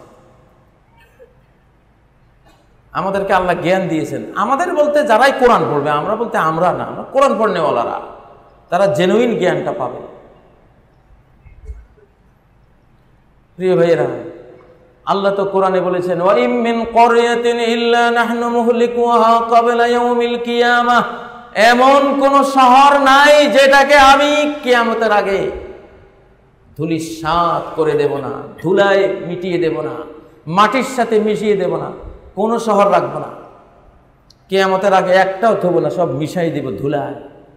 আমাদেরকে আল্লাহ জ্ঞান দিয়েছেন, আমাদের বলতে যারাই কোরআন পড়বে, আমরা বলতে আমরা না, আমরা কোরআন পড়নেওয়ালারা, তারা জেনুইন জ্ঞানটা পাবে। প্রিয় ভাইয়েরা, আল্লাহ তো কোরআনে বলেছেন, ওয়া ইম মিন ক্বরিয়াতিন ইল্লা নাহনু মুহলিকুহা ক্বাবলা ইয়াউমিল কিয়ামাহ, এমন কোন শহর নাই যেটাকে আমি কিয়ামতের আগে ধূলিসাৎ করে দেব না, ধুলায় মিটিয়ে দেব না, মাটির সাথে মিশিয়ে দেব না, কোনো শহর রাখবো না, কিয়ামতের আগে একটাও থব না, সব মিশাই দেব ধুলায়।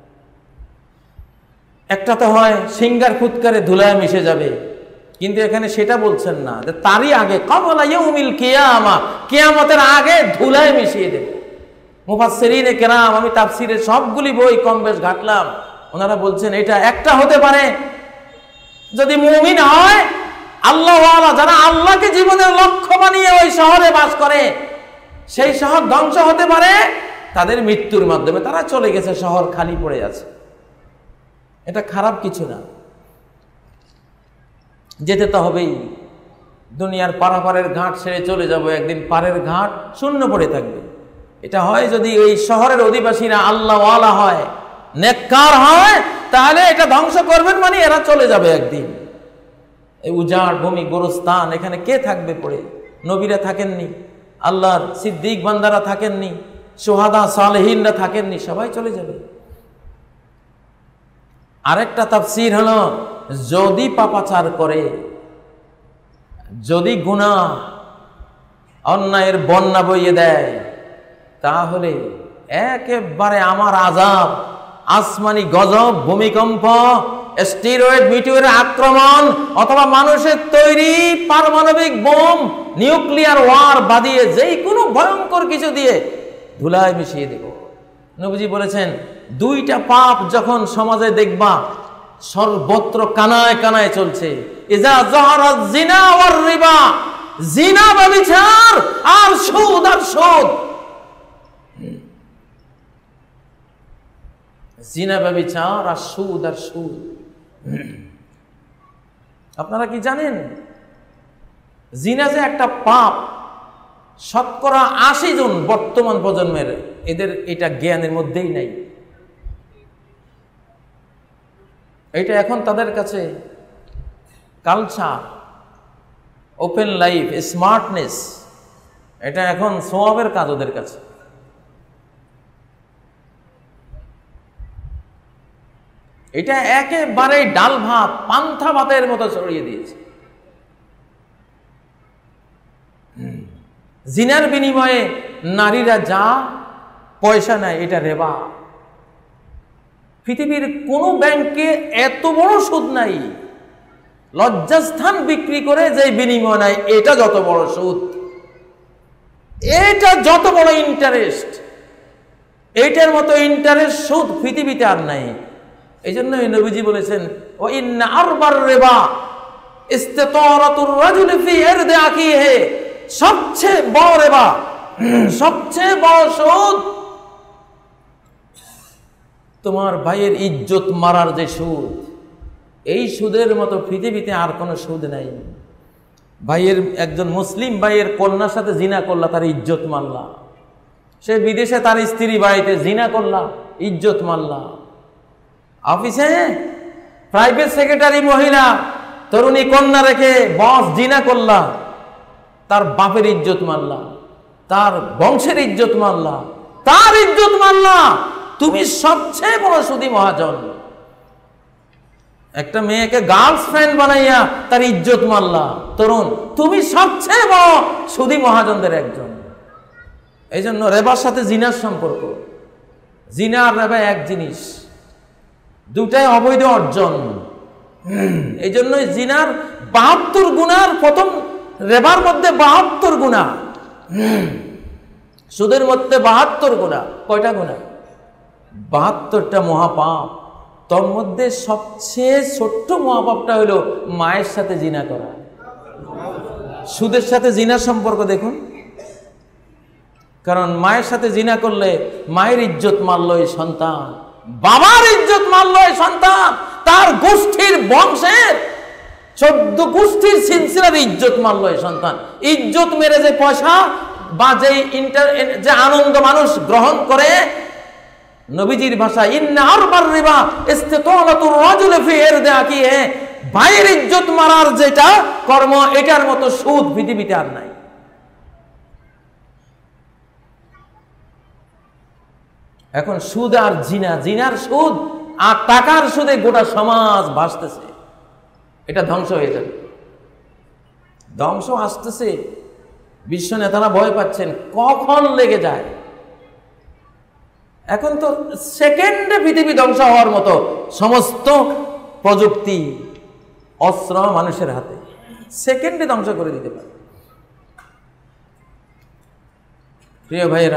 একটা তো হয় সিঙ্গার ফুৎকারে ধুলায় মিশে যাবে, কিন্তু এখানে সেটা বলছেন না, যে তারই আগে ক্বাবলা ইয়াউমিল কিয়ামাহ, কিয়ামতের আগে ধুলায় মিশিয়ে দেব। মুফাসসিরিনে কেরাম, আমি তাফসীরের সবগুলি বই কম বেশ ঘাটলাম, ওনারা বলছেন এটা একটা হতে পারে যদি মুমিন হয়, আল্লাহওয়ালা, যারা আল্লাহকে জীবনের লক্ষ্য বানিয়ে ওই শহরে বাস করে, সেই শহর ধ্বংস হতে পারে তাদের মৃত্যুর মাধ্যমে, তারা চলে গেছে, শহর খালি পড়ে আছে। এটা খারাপ কিছু না, যেতে তো হবেই। দুনিয়ার পারাপারের ঘাট ছেড়ে চলে যাব, একদিন পারের ঘাট শূন্য পড়ে থাকবে। এটা হয় যদি এই শহরের অধিবাসীরা আল্লাহওয়ালা হয়, নেককার হয়, তাহলে এটা ধ্বংস করবেন, মানে এরা চলে যাবে একদিন। এই উজাড় ভূমি, গোরস্থান, এখানে কে থাকবে পড়ে? নবীরা থাকেননি, আল্লাহর সিদ্দিক বান্দারা থাকেননি, সুহাদা সালেহিনরা থাকেননি, সবাই চলে যাবে। আরেকটা তাফসীর হলো, যদি পাপাচার করে, যদি গুনাহ অন্যায়ের বন্যা বইয়ে দেয়, তাহলে একেবারে আমার আযাব, আসমানি গজব, ভূমিকম্প, স্টেরয়েড মিটিওরের আক্রমণ, অথবা মানুষের তৈরি পারমাণবিক বোম, নিউক্লিয়ার ওয়ার বাদিয়ে যেই কোনো ভয়ঙ্কর কিছু দিয়ে ধুলায় মিশিয়ে দেব। নবীজি বলেছেন, দুইটা পাপ যখন সমাজে দেখবা সর্বত্র কানায় কানায় চলছে, ইজা যাহারাত জিনা ওয়ার রিবা, জিনা ব্যভিচার আর সুদ আর সুদ, জিনা ব্যভিচার আর সুদ আর সুদ। আপনারা কি জানেন জিনা যে একটা পাপ? শতকরা আশি জন বর্তমান প্রজন্মের, এদের এটা জ্ঞানের মধ্যেই নাই। এটা এখন তাদের কাছে কালচার, ওপেন লাইফ, স্মার্টনেস, এটা এখন সওয়াবের কাজ ওদের কাছে। এটা একেবারে ডাল ভাত, পান্থা ভাতের মতো ছড়িয়ে দিয়েছে। জিনার বিনিময়ে নারীরা যা পয়সা নেয়, এটা রেবা। পৃথিবীর কোন ব্যাংকে এত বড় সুদ নাই। লজ্জাস্থান বিক্রি করে যে বিনিময় নেয়, এটা যত বড় সুদ, এটা যত বড় ইন্টারেস্ট, এইটার মতো ইন্টারেস্ট সুদ পৃথিবীতে আর নাই। এই জন্য নবীজি বলেছেন, ও ইন্না আরবার রিবা ইস্তিতারাতুর রাজুলি ফি ইরদি আখিহি, সবচেয়ে বড় রিবা, সবচেয়ে বড় সুদ তোমার ভাইয়ের ইজ্জত মারার যে সুদ, এই সুদের মতো পৃথিবীতে আর কোনো সুদ নাই। ভাইয়ের, একজন মুসলিম ভাইয়ের কন্যার সাথে জিনা করলা, তার ইজ্জত মারলা। সে বিদেশে তার স্ত্রী বাড়িতে জিনা করলা, ইজ্জত মারলা। অফিসে প্রাইভেট সেক্রেটারি মহিলা তরুণী কন্যা রেখে বস জিনা করলা, তার বাপের ইজ্জত মারলা, তার বংশের ইজ্জত মারলা, তার ইজ্জত মারলা। তুমি সবচেয়ে বড় সুদী মহাজন। একটা মেয়েকে গার্লফ্রেন্ড বানাইয়া তার ইজ্জত মারলা, তরুণ, তুমি সবচেয়ে বড় সুদী মহাজনদের একজন। এই জন্য রেবার সাথে জিনার সম্পর্ক, জিনা আর রেবা এক জিনিস, দুটাই অবৈধ অর্জন। এই জন্যই জিনার বাহাত্তর গুণার প্রথম, রেবার মধ্যে বাহাত্তর গুণা, সুদের মধ্যে বাহাত্তর গুণা। কয়টা গুণা? বাহাত্তরটা মহাপাপ। তোর মধ্যে সবচেয়ে ছোট্ট মহাপাপটা হলো মায়ের সাথে জিনা করা। সুদের সাথে জিনার সম্পর্ক দেখুন, কারণ মায়ের সাথে জিনা করলে মায়ের ইজ্জত মারল এই সন্তান, বাবার ইজ্জত মারল এই সন্তান, তার গোষ্ঠীর বংশের চোদ্দ গোষ্ঠীর সিলসিলার ইজ্জত মারল এই সন্তান। ইজ্জত মেরে যে পয়সা বা যে ইন্টার যে আনন্দ মানুষ গ্রহণ করে, নবীজির ভাষা, ইন্না আরবার রিবা ইস্তিতালাতুর রাজুলি ফি ইরদি আখিহি, ভাইয়ের ইজ্জত মারার যেটা কর্ম, এটার মতো সুদ পৃথিবীতে আর নাই। এখন সুদ আর জিনা, জিনার সুদ আর টাকার সুদে গোটা সমাজ ভাসতেছে। এটা ধ্বংস হয়ে যাবে, ধ্বংস আসতেছে। বিশ্ব নেতারা ভয় পাচ্ছেন কখন লেগে যায়। এখন তো সেকেন্ডে পৃথিবী ধ্বংস হওয়ার মতো সমস্ত প্রযুক্তি, অস্ত্র মানুষের হাতে, সেকেন্ডে ধ্বংস করে দিতে পারে। প্রিয় ভাইয়েরা,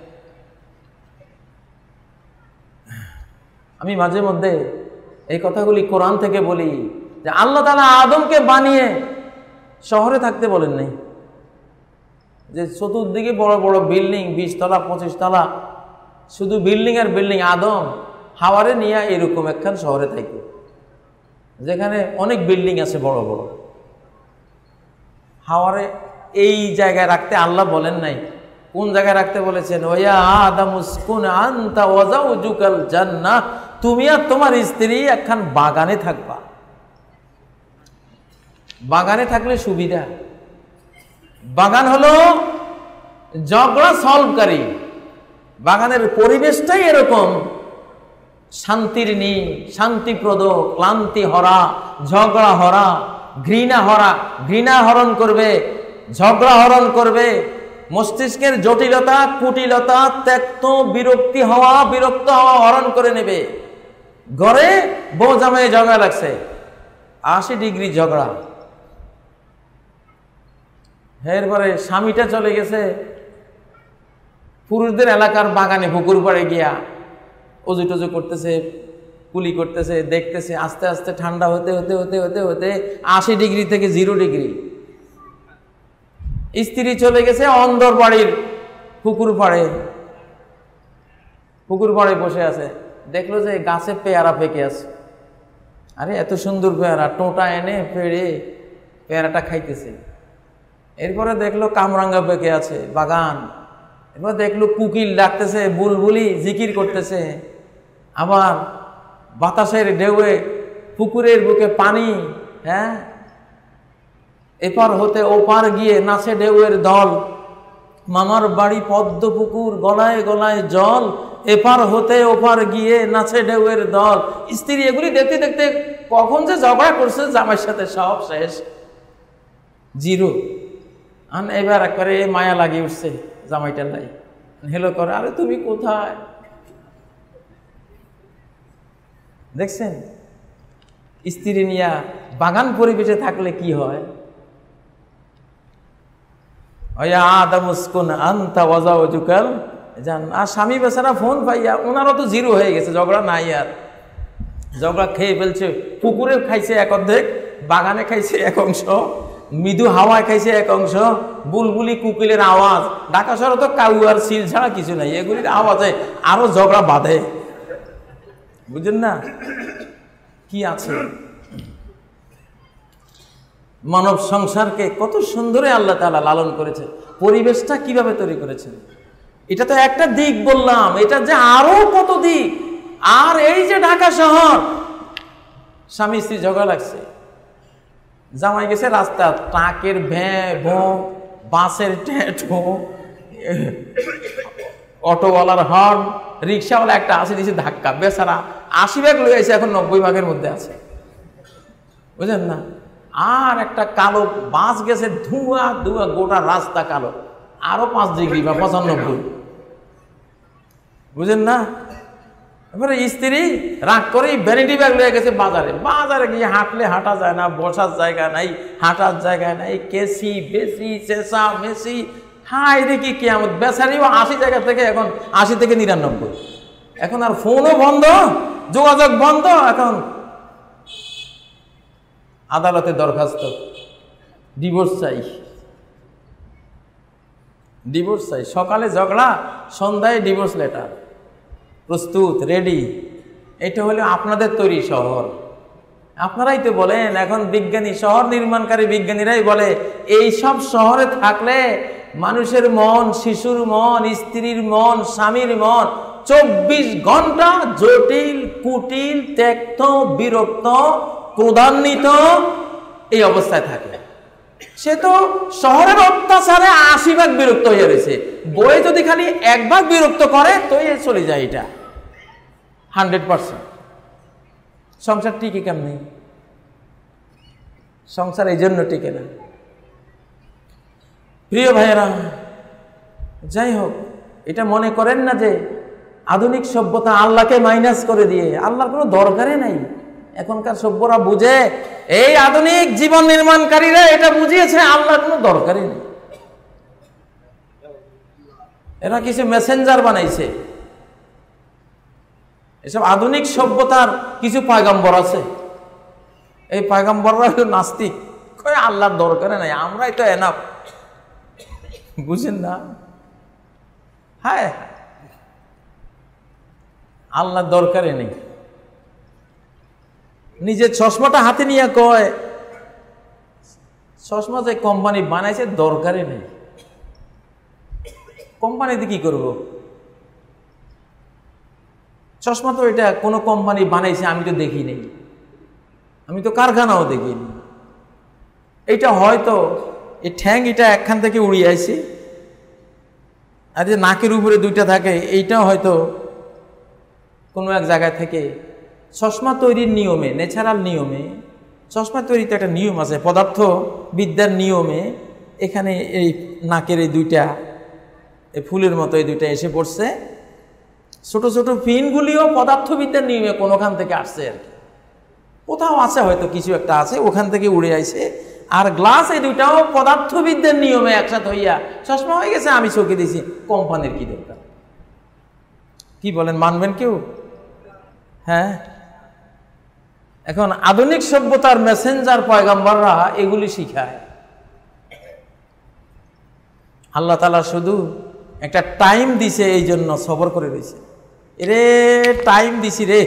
আমি মাঝে মধ্যে এই কথাগুলি কোরআন থেকে বলি যে আল্লাহ তাআলা আদমকে বানিয়ে শহরে থাকতে বলেন নাই, যে চতুর্দিকে বড় বড় বিল্ডিং, বিশ তলা পঁচিশ তলা, শুধু বিল্ডিং আর বিল্ডিং। আদম হাওয়ারে নিয়ে এরকম একখান শহরে থাকে যেখানে অনেক বিল্ডিং আছে বড় বড়। হাওয়ারে এই জায়গায় রাখতে আল্লাহ বলেন নাই। কোন জায়গায় রাখতে বলেছেন? ওয়া আদম উসকুন আনতা ওয়া যাওজুকাল জান্নাহ, তুমি আর তোমার স্ত্রী একখান বাগানে থাকবা। বাগানে থাকলে সুবিধা, বাগান হলো ঝগড়া সলভকারী। বাগানের পরিবেশটাই এরকম, শান্তির নি শান্তিপ্রদ, ক্লান্তি হরা, ঝগড়া হরা, ঘৃণা হরা, ঘৃণা হরণ করবে, ঝগড়া হরণ করবে, মস্তিষ্কের জটিলতা কুটিলতা ত্যক্ত বিরক্তি হওয়া বিরক্ত হওয়া হরণ করে নেবে। ঘরে বউ জামাই ঝগড়া লাগছে, আশি ডিগ্রি ঝগড়া। এরপরে স্বামীটা চলে গেছে পুরুষদের এলাকার বাগানে পুকুর পাড়ে গিয়া অজু টজু করতেছে, কুলি করতেছে, দেখতেছে আস্তে আস্তে ঠান্ডা হতে হতে হতে হতে হতে আশি ডিগ্রি থেকে জিরো ডিগ্রি। স্ত্রী চলে গেছে অন্দর বাড়ির পুকুর পাড়ে, পুকুর পাড়ে বসে আছে, দেখলো যে গাছে পেয়ারা পেকে আছে। আরে এত সুন্দর পেয়ারা, টোটা এনে পেড়ে পেয়ারাটা খাইতেছে। এরপরে দেখলো কামরাঙ্গা পেকে আছে বাগান। এরপর দেখলো কুকিল ডাকতেছে, বুলবুলি জিকির করতেছে। আবার বাতাসের ঢেউয়ে পুকুরের বুকে পানি, হ্যাঁ, এপার হতে ওপার গিয়ে নাচে ঢেউয়ের দল। মামার বাড়ি পদ্ম পুকুর, গলায় গলায় জল, এপার হতে ওপার গিয়ে নাচে ঢেউয়ের দল। স্ত্রী এগুলি দেখতে দেখতে কখন যে ঝগড়া করছে জামাইয়ের সাথে, সব শেষ, জিরো। আন এবার একবারে মায়া লাগিয়ে উঠছে জামাইটার লাই, হেলো করে, আরে তুমি কোথায়? দেখছেন স্ত্রী নিয়া বাগান পরিবেশে থাকলে কি হয়। আর স্বামী বেচারা ফোন পাইয়া ওনারও তো জিরো হয়ে গেছে, ঝগড়া নাই আর, ঝগড়া খেয়ে ফেলছে। পুকুরে খাইছে এক অর্ধেক, বাগানে খাইছে এক অংশ, মৃদু হাওয়ায় খাইছে এক অংশ, বুলবুলি কুকিলের আওয়াজ। ঢাকা শহরে তো কাউ আর সিল ছাড়া কিছু নাই, এগুলির আওয়াজে আরো ঝগড়া বাঁধে, বুঝেন না কি আছে। মানব সংসারকে কত সুন্দরে আল্লাহ তাআলা লালন করেছে, পরিবেশটা কিভাবে তৈরি করেছেন। এটা তো একটা দিক বললাম, এটা যে আরো কত দিক। আর এই যে ঢাকা শহর, স্বামী স্ত্রী ঝগড়া লাগছে, জামাই গেছে রাস্তা, ট্রাকের ভ্যাঁ ভো, বাসের ট্যাঁটো, অটোওয়ালার হর্ন, রিক্সাওয়ালা একটা আসে দিয়েছে ধাক্কা, বেচারা আশি ভাগ লয়ে আছে, এখন নব্বই ভাগের মধ্যে আছে, বুঝলেন না। আর একটা কালো বাস গেছে, ধোঁয়া ধোঁয়া, গোটা রাস্তা কালো, আরো পাঁচ ডিগ্রি বা পঁচানব্বই, বুঝলেন না। এবারে স্ত্রী রাগ করেই ভ্যানিটি ব্যাগ লয়ে গেছে বাজারে। বাজারে গিয়ে হাঁটলে হাঁটা যায় না, বসার জায়গা নাই, হাঁটার জায়গা নাই, কেসি বেশি চেঁচা মেসি, হাই দেখি কিয়ামত। বেচারিও আশি জায়গা থেকে এখন আশি থেকে নিরানব্বই, এখন আর ফোনও বন্ধ, যোগাযোগ বন্ধ। এখন আদালতে দরখাস্ত, ডিভোর্স চাই, ডিভোর্স চাই। সকালে ঝগড়া, সন্ধ্যায় ডিভোর্স লেটার প্রস্তুত, রেডি। এটা হলো আপনাদের তৈরি শহর। আপনারাই তো বলেন, এখন বিজ্ঞানী, শহর নির্মাণকারী বিজ্ঞানীরাই বলে, এই সব শহরে থাকলে মানুষের মন, শিশুর মন, স্ত্রীর মন, স্বামীর মন চব্বিশ ঘন্টা জটিল, কুটিল, ত্যক্ত, বিরক্ত, ক্রোধান্বিত এই অবস্থায় থাকে। সে তো শহরের অত্যাচারে আশি ভাগ বিরক্ত হয়ে রয়েছে, বই যদি খালি এক ভাগ বিরক্ত করে তো চলে যায়, এটা হান্ড্রেড পার্সেন্ট। সংসার টিকে কেমনি? সংসার এই জন্য টিকে না। প্রিয় ভাইয়েরা, যাই হোক, এটা মনে করেন না যে আধুনিক সভ্যতা আল্লাহকে মাইনাস করে দিয়ে, আল্লাহর কোনো দরকারই নাই। এখনকার সভ্যরা বুঝে, এই আধুনিক জীবন নির্মাণকারীরা এটা বুঝিয়েছে আল্লাহর কোনো দরকারই নেই। এরা কিছু মেসেঞ্জার বানাইছে। এসব আধুনিক সভ্যতার কিছু পয়গম্বর আছে, এই পয়গম্বররা হলো নাস্তিক, কয় আল্লাহর দরকারে নাই, আমরাই তো এনাফ, বুঝেন না। হ্যাঁ, আল্লাহর দরকারে নেই। নিজের চশমাটা হাতে নিয়ে কয়, চশমা যে কোম্পানি বানাইছে দরকারই নেই, কোম্পানিতে কি করব? চশমা তো এটা কোনো কোম্পানি বানাইছে আমি তো দেখি নেই, আমি তো কারখানাও দেখিনি। এটা হয়তো এই ঠ্যাং এটা একখান থেকে উড়িয়ে আইছে, আর যে নাকের উপরে দুইটা থাকে এইটাও হয়তো কোনো এক জায়গায় থেকে চশমা তৈরির নিয়মে, ন্যাচারাল নিয়মে, চশমা তৈরিতে একটা নিয়ম আছে, পদার্থ বিদ্যার নিয়মে এখানে এই নাকের এই দুইটা এই ফুলের মতো এই দুইটা এসে পড়ছে। ছোট ছোট পিনগুলিও পদার্থবিদ্যার নিয়মে কোনোখান থেকে আসছে আর কি, কোথাও আছে হয়তো কিছু একটা আছে, ওখান থেকে উড়ে আইছে। আর গ্লাস এই দুইটাও পদার্থবিদ্যার নিয়মে একসাথে হইয়া চশমা হয়ে গেছে। আমি চোখে দিয়েছি, কোম্পানির কি দরকার? কি বলেন, মানবেন কেউ? হ্যাঁ, এখন আধুনিক সভ্যতার মেসেঞ্জার পয়গাম্বররা এগুলি শিখায়। আল্লাহ তাআলা শুধু একটা টাইম দিছে, এই জন্য সবর করে রয়েছে। রে টাইম দিছি রে,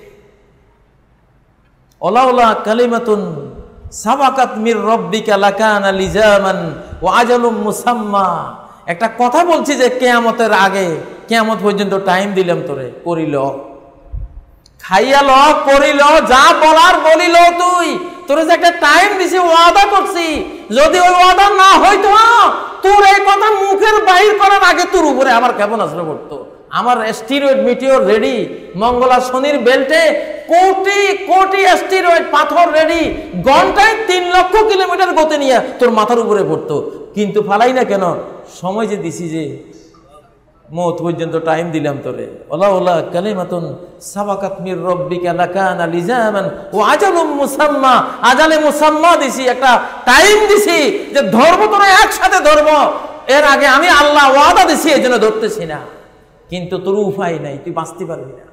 ওলাউলা কালিমাতুন সাবাকাত মির রব্বিকা লাকানা লিজামান ওয়া আজালুম মুসাম্মা। একটা কথা বলছি যে কিয়ামতের আগে, কিয়ামত পর্যন্ত টাইম দিলাম তোরে, করিল খাইয়া ল, করিল যা বলার বলিল, তুই তোরে যে একটা টাইম দিছি, ওয়াদা করছি, যদি ওই ওয়াদা না হইতো তোর এই কথা মুখের বাহির করার আগে তোর উপরে আমার কেমন আসলে পড়তো। আমার অ্যাস্টেরয়েড মিটিওর রেডি, মঙ্গলা শনির বেল্টে কোটি কোটি অ্যাস্টেরয়েড পাথর রেডি, ঘন্টায় তিন লক্ষ কিলোমিটার গতি নিয়ে তোর মাথার উপরে পড়তো, কিন্তু ফালাই না কেন? সময় যে দিছি, যে মওত পর্যন্ত টাইম দিলাম তোরে। ওলা ওলা কালিমাতুন সাবাকাত মির রব্বিকা লাকানা লিজামান ওয়া আজালুম মুসাম্মা। আজালে মুসাম্মা দিছি, একটা টাইম দিছি যে ধর্ম তোরা একসাথে ধর্ম। এর আগে আমি আল্লাহ ওয়াদা দিছি, এই জন্য ধরতেছি না, কিন্তু তোর উপায় নাই, তুই বাঁচতে পারবি না।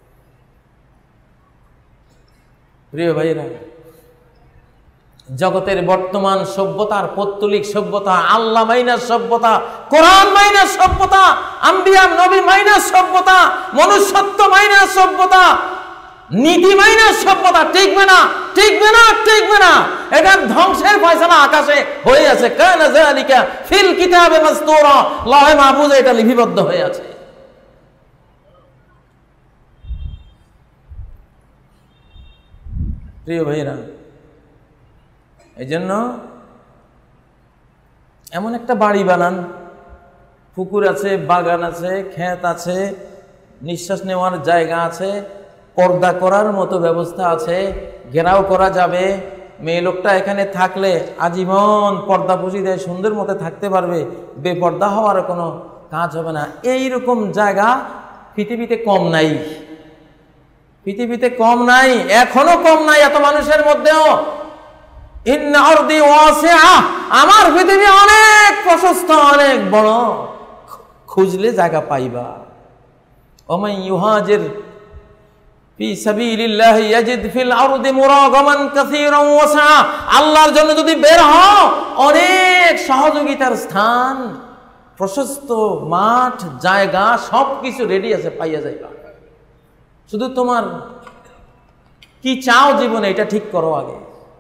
প্রিয় ভাইরা, জগতের বর্তমান সভ্যতার পৌত্তলিক সভ্যতা, আল্লাহ মাইনাস সভ্যতা, কোরআন মাইনাস সভ্যতা, আম্বিয়া নবী মাইনাস সভ্যতা, মনুষ্যত্ব মাইনাস সভ্যতা, নীতি মাইনাস সভ্যতা টিকবে না, টিকবে না, টিকবে না। এটা ধ্বংসের ফয়সালা আকাশে হয়ে আছে। কানা যালিকা ফিল কিতাবে মাসতুরা, লৌহে মাহফুজে এটা লিপিবদ্ধ হয়ে আছে। প্রিয় ভাইরা, এই জন্য এমন একটা বাড়ি বানান, পুকুর আছে, বাগান আছে, ক্ষেত আছে, নিঃশ্বাস নেওয়ার জায়গা আছে, পর্দা করার মতো ব্যবস্থা আছে, ঘেরাও করা যাবে। মেয়ে লোকটা এখানে থাকলে আজীবন পর্দা পুষি দেয়, সুন্দর মতো থাকতে পারবে, বেপর্দা হওয়ার কোনো কাজ হবে না। এইরকম জায়গা পৃথিবীতে কম নাই, পৃথিবীতে কম নাই, এখনো কম নাই এত মানুষের মধ্যেও। ইন্না আরদি ওয়াসিআ, আমার পৃথিবী অনেক প্রশস্ত, অনেক বড়, খুঁজলে জায়গা পাইবা। ওমান ইউহাজির ফি সাবিলিল্লাহি ইয়াজিদ ফিল আরদি মুরাগামান কাসীরান ওয়াসা। আল্লাহর জন্য যদি বের হও, অনেক সহযোগিতার স্থান, প্রশস্ত মাঠ, জায়গা, সবকিছু রেডি আছে, পাইয়া যাইবা। শুধু তোমার কি চাও জীবনে, এটা ঠিক করো আগে।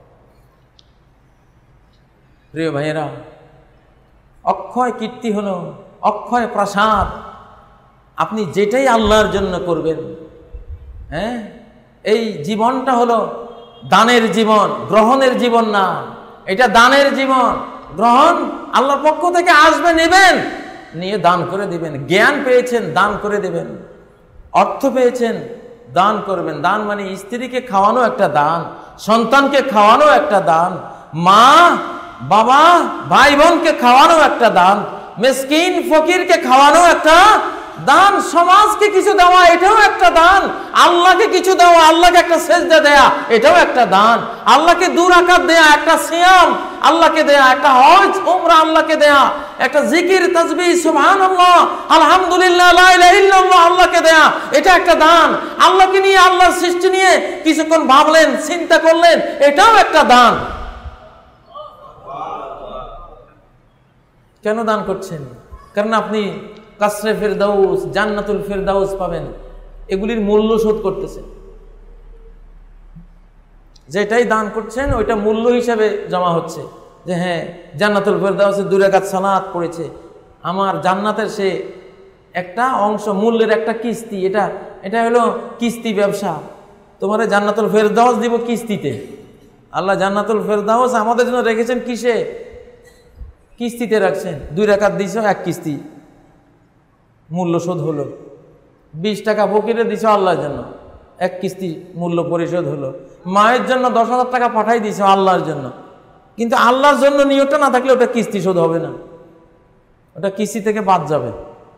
প্রিয় ভাইয়েরা, অক্ষয় কীর্তি হলো অক্ষয় প্রাসাদ। আপনি যেটাই আল্লাহর জন্য করবেন, হ্যাঁ, এই জীবনটা হলো দানের জীবন, গ্রহণের জীবন না। এটা দানের জীবন, গ্রহণ আল্লাহর পক্ষ থেকে আসবে, নেবেন, নিয়ে দান করে দিবেন। জ্ঞান পেয়েছেন, দান করে দেবেন। অর্থ পেয়েছেন, দান করবেন। দান মানে স্ত্রীকে খাওয়ানো একটা দান, সন্তানকে খাওয়ানো একটা দান, মা বাবা ভাই বোনকে খাওয়ানো একটা দান, মিসকিন ফকিরকে খাওয়ানো একটা দান, সমাজকে কিছু দেওয়া এটাও একটা দান, আল্লাহকে কিছু দেওয়া, আল্লাহকে একটা সেজদা দেয়া এটাও একটা দান, আল্লাহকে দু রাকাত দেয়া, একটা সিয়াম আল্লাহকে দেয়া, একটা হজ উমরা আল্লাহকে দেয়া, একটা জিকির তাসবিহ সুবহানাল্লাহ আলহামদুলিল্লাহ লা ইলাহা ইল্লাল্লাহ আল্লাহকে দেয়া, এটা একটা দান। আল্লাহকে নিয়ে, আল্লাহর সৃষ্টি নিয়ে কিছুক্ষণ ভাবলেন, চিন্তা করলেন, এটাও একটা দান। কেন দান করছেন? কারণ আপনি কাসরে ফেরদাউস, জান্নাতুল ফেরদাউস পাবেন, এগুলির মূল্য শোধ করতেছেন। যেটাই দান করছেন ওইটা মূল্য হিসাবে জমা হচ্ছে, যে হ্যাঁ জান্নাতুল ফেরদাউসে দুই রাকাত সালাত পড়েছে, আমার জান্নাতের সে একটা অংশ, মূল্যের একটা কিস্তি। এটা এটা হলো কিস্তি ব্যবসা। তোমার জান্নাতুল ফেরদাউস দিব কিস্তিতে। আল্লাহ জান্নাতুল ফেরদাউস আমাদের জন্য রেখেছেন কিসে? কিস্তিতে রাখছেন, দুই রাকাত দিছ, এক কিস্তি মূল্য শোধ হলো। বিশ টাকা ফকিরে দিছ আল্লাহর জন্য, এক কিস্তি মূল্য পরিশোধ হলো। মায়ের জন্য দশ হাজার টাকা পাঠাই দিছ আল্লাহর জন্য, কিন্তু আল্লাহর জন্য নিয়তটা না থাকলে ওটা কিস্তি শোধ হবে না, ওটা কিস্তি থেকে বাদ যাবে।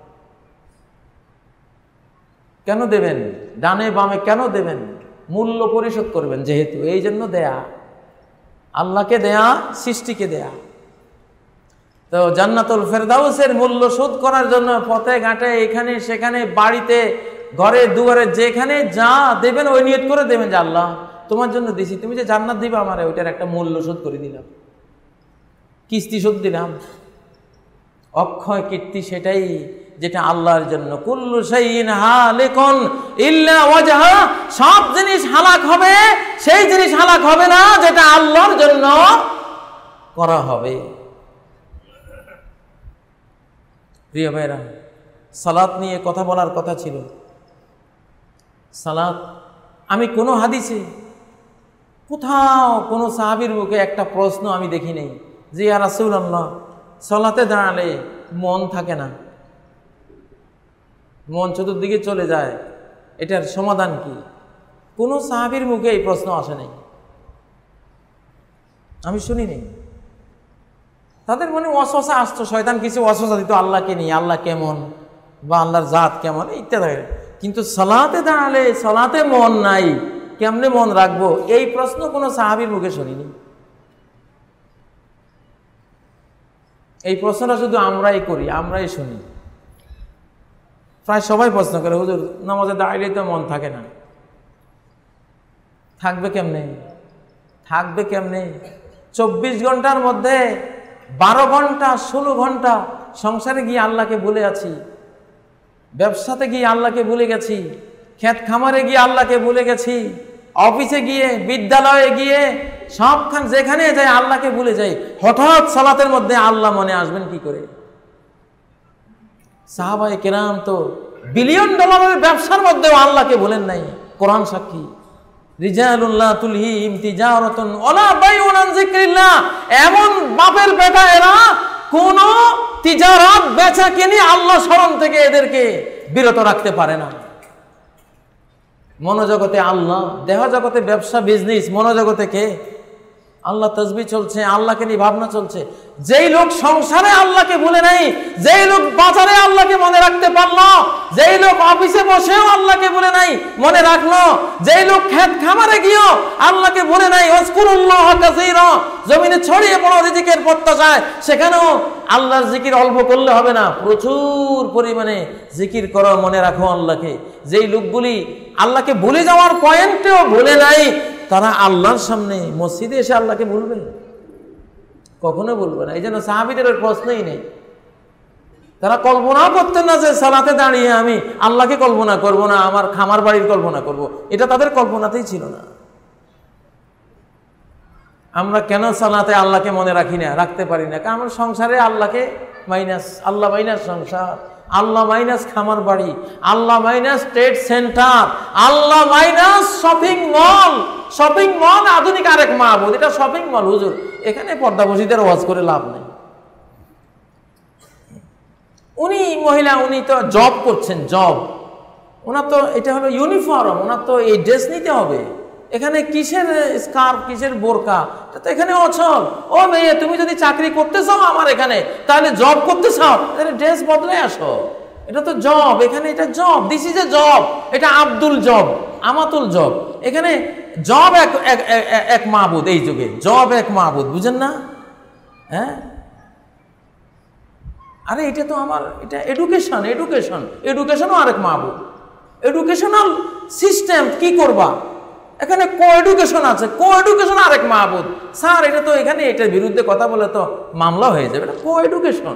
কেন দেবেন? ডানে বামে কেন দেবেন? মূল্য পরিশোধ করবেন যেহেতু, এই জন্য দেয়া, আল্লাহকে দেয়া, সৃষ্টিকে দেয়া। তো জান্নাতুল ফেরদাউসের মূল্য শোধ করার জন্য পথে ঘাটে, এখানে সেখানে, বাড়িতে, ঘরে দুয়ারে, যেখানে যা দেবেন ওই নিয়ত করে দেবেন যে আল্লাহ তোমার জন্য দিছি, তুমি যে জান্নাত দিবা আমারে, ওইটার একটা মূল্য শোধ করে দিলাম, কিস্তি শোধ দিলাম। অক্ষয় কীর্তি সেটাই যেটা আল্লাহর জন্য। কুল্লু শাইইন হালিকুন ইল্লা ওয়াজহা, সব জিনিস হালাক হবে, সেই জিনিস হালাক হবে না যেটা আল্লাহর জন্য করা হবে। প্রিয় ভাইরা, সালাত নিয়ে কথা বলার কথা ছিল। সালাত, আমি কোনো হাদিসে কোথাও কোনো সাহাবীর মুখে একটা প্রশ্ন আমি দেখি নেই যে ইয়া রাসূলুল্লাহ সালাতে দাঁড়ালে মন থাকে না, মন চতুর্দিকে চলে যায়, এটার সমাধান কি? কোনো সাহাবীর মুখে এই প্রশ্ন আসে নাই, আমি শুনি নেই। তাদের মনে ওয়াসওয়াসা আসতো, শয়তান কিছু ওয়াসওয়াসা দিত আল্লাহকে নিয়ে, আল্লাহ কেমন বা আল্লাহর জাত কেমন ইত্যাদি। কিন্তু সালাতে দাঁড়ালে সালাতে মন নাই, কেমনে মন রাখবো, এই প্রশ্ন কোনো সাহাবীর মুখে শুনিনি। এই প্রশ্নটা শুধু আমরাই করি, আমরাই শুনি। প্রায় সবাই প্রশ্ন করে, হুজুর নামাজে দাঁড়াইলেই তো মন থাকে না। থাকবে কেমনে? থাকবে কেমনে? চব্বিশ ঘন্টার মধ্যে বারো ঘন্টা ষোলো ঘন্টা সংসারে গিয়ে আল্লাহকে ভুলে আছি, ব্যবসাতে গিয়ে আল্লাহকে ভুলে গেছি, ক্ষেত খামারে গিয়ে আল্লাহকে ভুলে গেছি, অফিসে গিয়ে, বিদ্যালয়ে গিয়ে, সবখান যেখানে যাই আল্লাহকে ভুলে যাই। হঠাৎ সালাতের মধ্যে আল্লাহ মনে আসবেন কি করে? সাহাবায়ে কেরাম তো বিলিয়ন ডলারের ব্যবসার মধ্যেও আল্লাহকে ভুলেন নাই, কোরআন সাক্ষী। রিজালুল্লাহ তুলহিহিম তিজারাতুন ওয়ালা বাইউন আন যিকরিল্লাহ, এমন বাপের বেটা এরা, কোন তিজারাত বেচা কিনে আল্লাহ স্মরণ থেকে এদেরকে বিরত রাখতে পারে না। মনোজগতে আল্লাহ, দেহ জগতে ব্যবসা বিজনেস, মনোজগতে কে? আল্লাহ তাসবিহ চলছে, আল্লাহকে নিয়ে ভাবনা চলছে। যেই লোক সংসারে আল্লাহকে ভুলে নাই, যেই লোক বাজারে আল্লাহকে মনে রাখতে পারলো, যেই লোক অফিসে বসেও আল্লাহকে ভুলে নাই, মনে রাখলো, যেই লোক ক্ষেত খামারে গিয়েও আল্লাহকে ভুলে নাই, ওয়াজকুরুল্লাহ কাসীরা, জমিনে ছড়িয়ে পড়ো রিজিকের প্রত্যাশায়, সেখানেও আল্লাহর জিকির অল্প করলে হবে না, প্রচুর পরিমাণে জিকির করো, মনে রাখো আল্লাহকে। যেই লোকগুলি আল্লাহকে ভুলে যাওয়ার পয়েন্টেও ভুলে নাই, তারা আল্লাহর সামনে মসজিদে এসে আল্লাহকে ভুলবে? কখনো বলবে না। এই জন্য সাহাবীদের ওই প্রশ্নই নেই। তারা কল্পনাও করতেন না যে সালাতে দাঁড়িয়ে আমি আল্লাহকে কল্পনা করব না, আমার খামার বাড়ির কল্পনা করব, এটা তাদের কল্পনাতেই ছিল না। আমরা কেন সালাতে আল্লাহকে মনে রাখি না, রাখতে পারি না? কারণ আমরা সংসারে আল্লাহকে মাইনাস, আল্লাহ মাইনাস সংসার, আল্লাহ মাইনাস খামার বাড়ি, আল্লাহ মাইনাস ট্রেড সেন্টার, আল্লাহ minus shopping mall. Shopping mall আধুনিক আরেক মাহবুদ, এটা শপিং মল। হুজুর এখানে পর্দাবসীদের ওয়াজ করে লাভ নেই। উনি মহিলা, উনি তো জব করছেন, জব, ওনার তো এটা হলো ইউনিফর্ম, ওনার তো এই ড্রেস নিতে হবে। এখানে কিসের স্কার্ফ, কিসের বোরকা, এটা তো এখানে অচল। ও মেয়ে, তুমি যদি চাকরি করতে চাও আমার এখানে, তাহলে জব করতে চাও, তাহলে ড্রেস বদলে আসো। এটা তো জব, এখানে এটা job, this is a job. এটা আব্দুল জব, আমাতুল জব। এখানে জব এক এক মাহবুদ, এই যুগে জব এক মাহবুদ, বুঝেন না? হ্যাঁ, আরে এটা তো আমার, এটা এডুকেশন, এডুকেশন এডুকেশনও আরেক মাহবুদ। এডুকেশনাল সিস্টেম কি করবা? এখানে কো এডুকেশন আছে, কো এডুকেশন আরেক মাহবুদ। স্যার এটা তো এখানে এটার বিরুদ্ধে কথা বলে তো মামলা হয়ে যাবে, এটা কো এডুকেশন।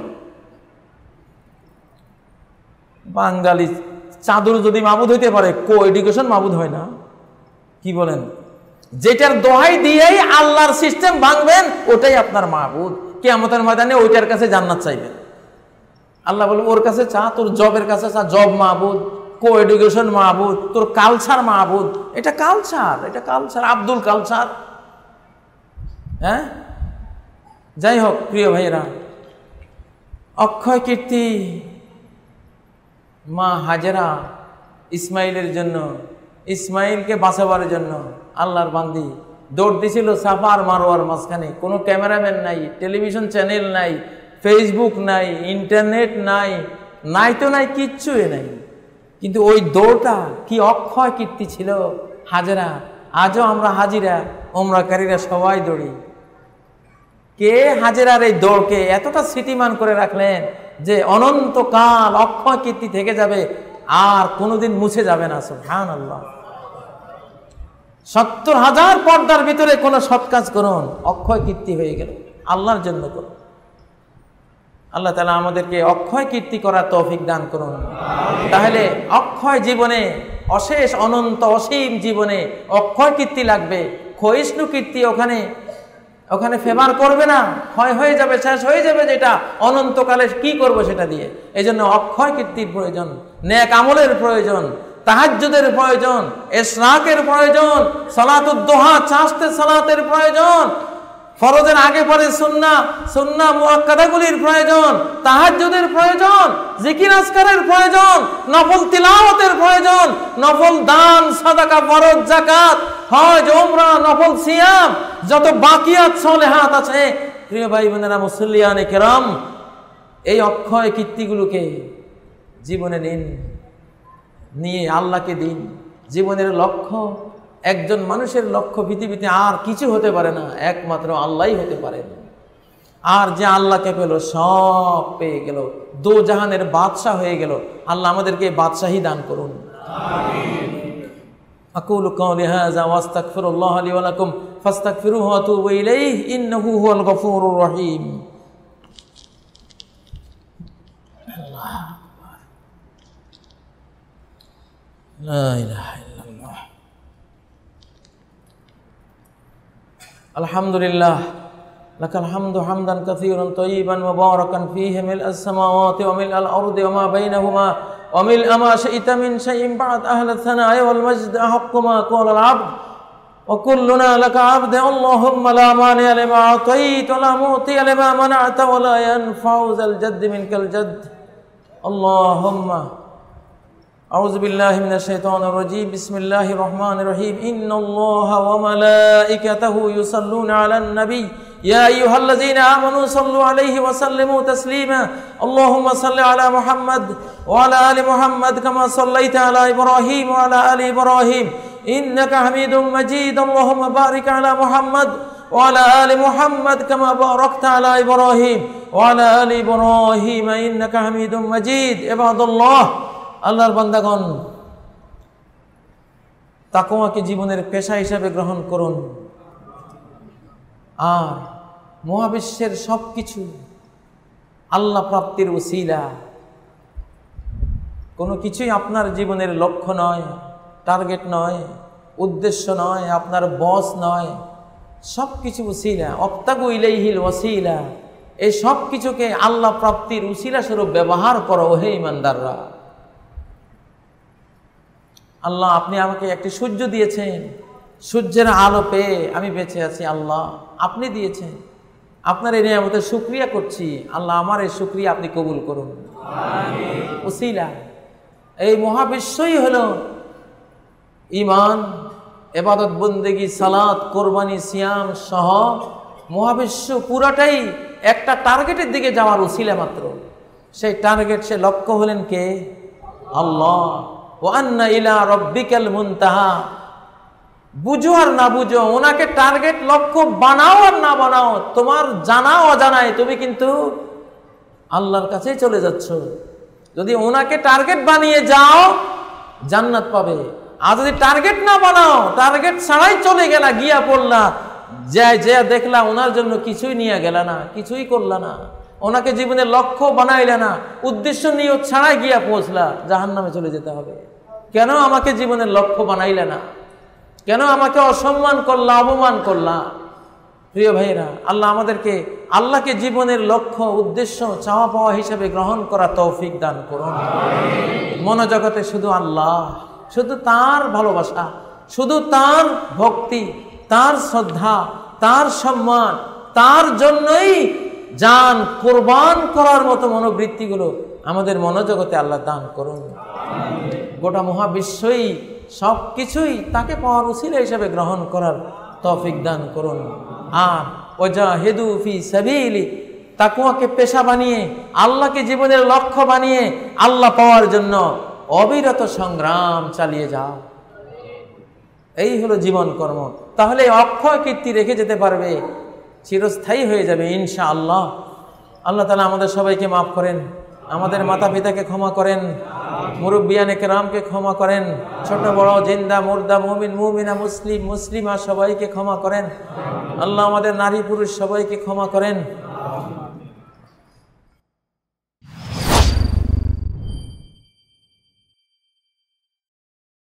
বাঙালি চাদর যদি মাহবুদ হইতে পারে, কো এডুকেশন মাহবুদ হয় না? কি বলেন? যেটার দোহাই দিয়েই আল্লাহর সিস্টেম ভাঙবেন, ওটাই আপনার মাহবুদ। কিয়ামতের ময়দানে ওইটার কাছে জান্নাত চাইবেন। আল্লাহ বলবেন ওর কাছে চা, তোর জবের কাছে চা, জব মাহবুদ, কো এডুকেশন মাহবুদ, তোর কালচার মাহবুদ। এটা কালচার, এটা কালচার, আব্দুল কালচার। হ্যাঁ, যাই হোক প্রিয় ভাইয়েরা, অক্ষয় কীর্তি মা হাজেরা ইসমাইলের জন্য, ইসমাইলকে বাঁচাবার জন্য আল্লাহর বান্দি দৌড় দিছিল সাফা আর মারোয়ার মাঝখানে। কোনো ক্যামেরাম্যান নাই, টেলিভিশন চ্যানেল নাই, ফেসবুক নাই, ইন্টারনেট নাই, নাই তো নাই, কিচ্ছুই নাই। কিন্তু ওই দৌড়টা কি অক্ষয় কীর্তি ছিল হাজেরা। আজও আমরা হাজিরা ওমরাকারীরা সবাই দৌড়ি। কে হাজেরার এই দৌড়কে এতটা স্মৃতিমান করে রাখলেন যে অনন্তকাল অক্ষয় কীর্তি থেকে যাবে, আর কোনোদিন মুছে যাবে না। সুবহানাল্লাহ। সত্তর হাজার পর্দার ভিতরে কোনো সৎ কাজ করুন, অক্ষয় কীর্তি হয়ে গেল, আল্লাহর জন্য করুন। আল্লাহ তাআলা আমাদেরকে অক্ষয় কীর্তি করার তৌফিক দান করুন। তাহলে অক্ষয় জীবনে, অশেষ অনন্ত অসীম জীবনে অক্ষয় কীর্তি লাগবে। ক্ষয়িষ্ণু কীর্তি ওখানে ওখানে ফেভার করবে না, ক্ষয় হয়ে যাবে, শেষ হয়ে যাবে, যেটা অনন্তকালে কি করব সেটা দিয়ে। এই জন্য অক্ষয় কীর্তির প্রয়োজন, নেক আমলের প্রয়োজন, তাহাজ্জুদের প্রয়োজন, ইশরাকের প্রয়োজন, সালাতুদ দুহা চাষতে সালাতের প্রয়োজন, ফরজের আগে পরে সুন্নাহ সুন্নাহ মুআক্কাদাগুলির প্রয়োজন, তাহাজ্জুদের প্রয়োজন, জিকির আজকারের প্রয়োজন, নফল তিলাওয়াতের প্রয়োজন, নফল দান সাদাকা ফরজ যাকাত হজ উমরা নফল সিয়াম যত বাকিয়াত সালেহাত আছে। প্রিয় ভাই বোনেরা মুসল্লিয়ানে কেরাম, এই অক্ষয় কীর্তিগুলোকে জীবনে নিন, নিয়ে আল্লাহকে দিন। জীবনের লক্ষ্য, একজন মানুষের লক্ষ্য পৃথিবীতে আর কিছু হতে পারে না, একমাত্র আল্লাহই হতে পারেন। আর যে আল্লাহকে পেল সব পেয়ে গেল, দো জাহানের বাদশাহ হয়ে গেল। আল্লাহ আমাদেরকে বাদশাহী দান করুন। আমিন। আকুলু কাওলি হাযা ওয়া আস্তাগফিরুল্লাহ লি ওয়া লাকুম ফাস্তাগফিরুহু ওয়া তুবু ইলাইহি ইন্নাহু হুয়াল গফুরুর রহিম। আল্লাহ আকবার। লা ইলাহা ইল্লাল্লাহ। আলহামদুলিল্লাহ, লাকাল হামদু হামদান কাসীরান তাইয়িবান মুবারাকান ফীহি মিলআস সামাওয়াতি ওয়া মিলআল আরদি ওয়া মা বাইনাহুমা ওয়া মিলআ মা শাইতা মিন শাইইন বা'দ আহলাস সানা'i ওয়াল মাজdi আহাক্কু মা ক্বালাল 'abd ওয়া কুল্লুনা লাকা 'abদু আল্লাহুম্মা লা মানি'a লিমা আ'তাইতা ওয়া লা মু'তি'a লিমা মানা'তা ওয়া লা ইয়ানফa'u যাল জাদ্দি মিনকাল জাdd। আল্লাহুম্মা أعوذ بالله من الشيطان الرجيم بسم الله الرحمن الرحيم إن الله وملائكته يصلون على النبي يا أيها الذين آمنوا صلوا عليه وسلموا تسليما اللهم صل على محمد وعلى آل محمد كما صليت على إبراهيم وعلى آل إبراهيم إنك حميد مجيد اللهم بارك على محمد وعلى آل محمد كما باركت على إبراهيم وعلى آل إبراهيم إنك حميد مجيد عباد الله আল্লাহর বান্দাগণ, তাকওয়াকে জীবনের পেশা হিসাবে গ্রহণ করুন। আর মহাবিশ্বের সবকিছু আল্লাহ প্রাপ্তির ওসিলা। কোনো কিছুই আপনার জীবনের লক্ষ্য নয়, টার্গেট নয়, উদ্দেশ্য নয়, আপনার বস নয়, সব কিছু ওসিলা। অবতাগু ইলাইহিল ওয়াসিলা। এই সব কিছুকে আল্লাহ প্রাপ্তির ওসিলা স্বরূপ ব্যবহার করো হে ইমানদাররা। আল্লাহ, আপনি আমাকে একটি সূর্য দিয়েছেন, সূর্যের আলো পেয়ে আমি বেঁচে আছি। আল্লাহ, আপনি দিয়েছেন, আপনার এই নিয়ামতের শুকরিয়া করছি। আল্লাহ, আমার এই শুকরিয়া আপনি কবুল করুন। আমিন। ওসিলা, এই মহাবিশ্বই হলো ঈমান, ইবাদত, বন্দেগী, সালাত, কোরবানি, সিয়াম সহ মহাবিশ্ব পুরাটাই একটা টার্গেটের দিকে যাওয়ার ওসিলা মাত্র। সেই টার্গেট, সে লক্ষ্য হলেন কে? আল্লাহ। ওয়া আন্না ইলা রাব্বিকাল মুনতাহা। বুঝো আর না বুঝো, ওনাকে টার্গেট লক্ষ্য বানাও আর না বানাও, তোমার জানা অজানায় তুমি কিন্তু আল্লাহর কাছেই চলে যাচ্ছ। যদি ওনাকে টার্গেট বানিয়ে যাও জান্নাত পাবে, আর যদি টার্গেট না বানাও, টার্গেট ছাড়াই চলে গেলা, গিয়া পড়লা, যায় যে দেখলা ওনার জন্য কিছুই নিয়ে গেলা না, কিছুই করলা না, ওনাকে জীবনের লক্ষ্য বানাইলে না, উদ্দেশ্য নিয়ে ছাড়াই গিয়া পৌঁছলা, জাহান্নামে চলে যেতে হবে। কেন আমাকে জীবনের লক্ষ্য বানাইলে না? কেন আমাকে অসম্মান করলা, অপমান করলা? প্রিয় ভাইরা, আল্লাহ আমাদেরকে আল্লাহকে জীবনের লক্ষ্য, উদ্দেশ্য, চাওয়া পাওয়া হিসেবে গ্রহণ করা তৌফিক দান করুন। মনোজগতে শুধু আল্লাহ, শুধু তার ভালোবাসা, শুধু তার ভক্তি, তার শ্রদ্ধা, তার সম্মান, তার জন্যই জান কোরবান করার মতো মনোবৃত্তিগুলো আমাদের মনোজগতে আল্লাহ দান করুন। গোটা মহাবিশ্বই সব কিছুই তাকে পাওয়ার উসিলা হিসেবে গ্রহণ করার তৌফিক দান করুন। আর ওয়াজাহিদু ফি সাবিলি, তাকওয়াকে পেশা বানিয়ে, আল্লাহকে জীবনের লক্ষ্য বানিয়ে আল্লাহ পাওয়ার জন্য অবিরত সংগ্রাম চালিয়ে যাও। এই হলো জীবন কর্ম। তাহলে অক্ষয় কীর্তি রেখে যেতে পারবে, চিরস্থায়ী হয়ে যাবে ইনশাআল্লাহ। আল্লাহ তাআলা আমাদের সবাইকে মাফ করেন, আমাদের মাতা পিতাকে ক্ষমা করেন, মুরব্বিয়ানে কেরামকে ক্ষমা করেন, ছোট বড় জিন্দা মুর্দা মুমিন মুমিনা মুসলিম মুসলিমা সবাইকে ক্ষমা করেন। আল্লাহ আমাদের নারী পুরুষ সবাইকে ক্ষমা করেন।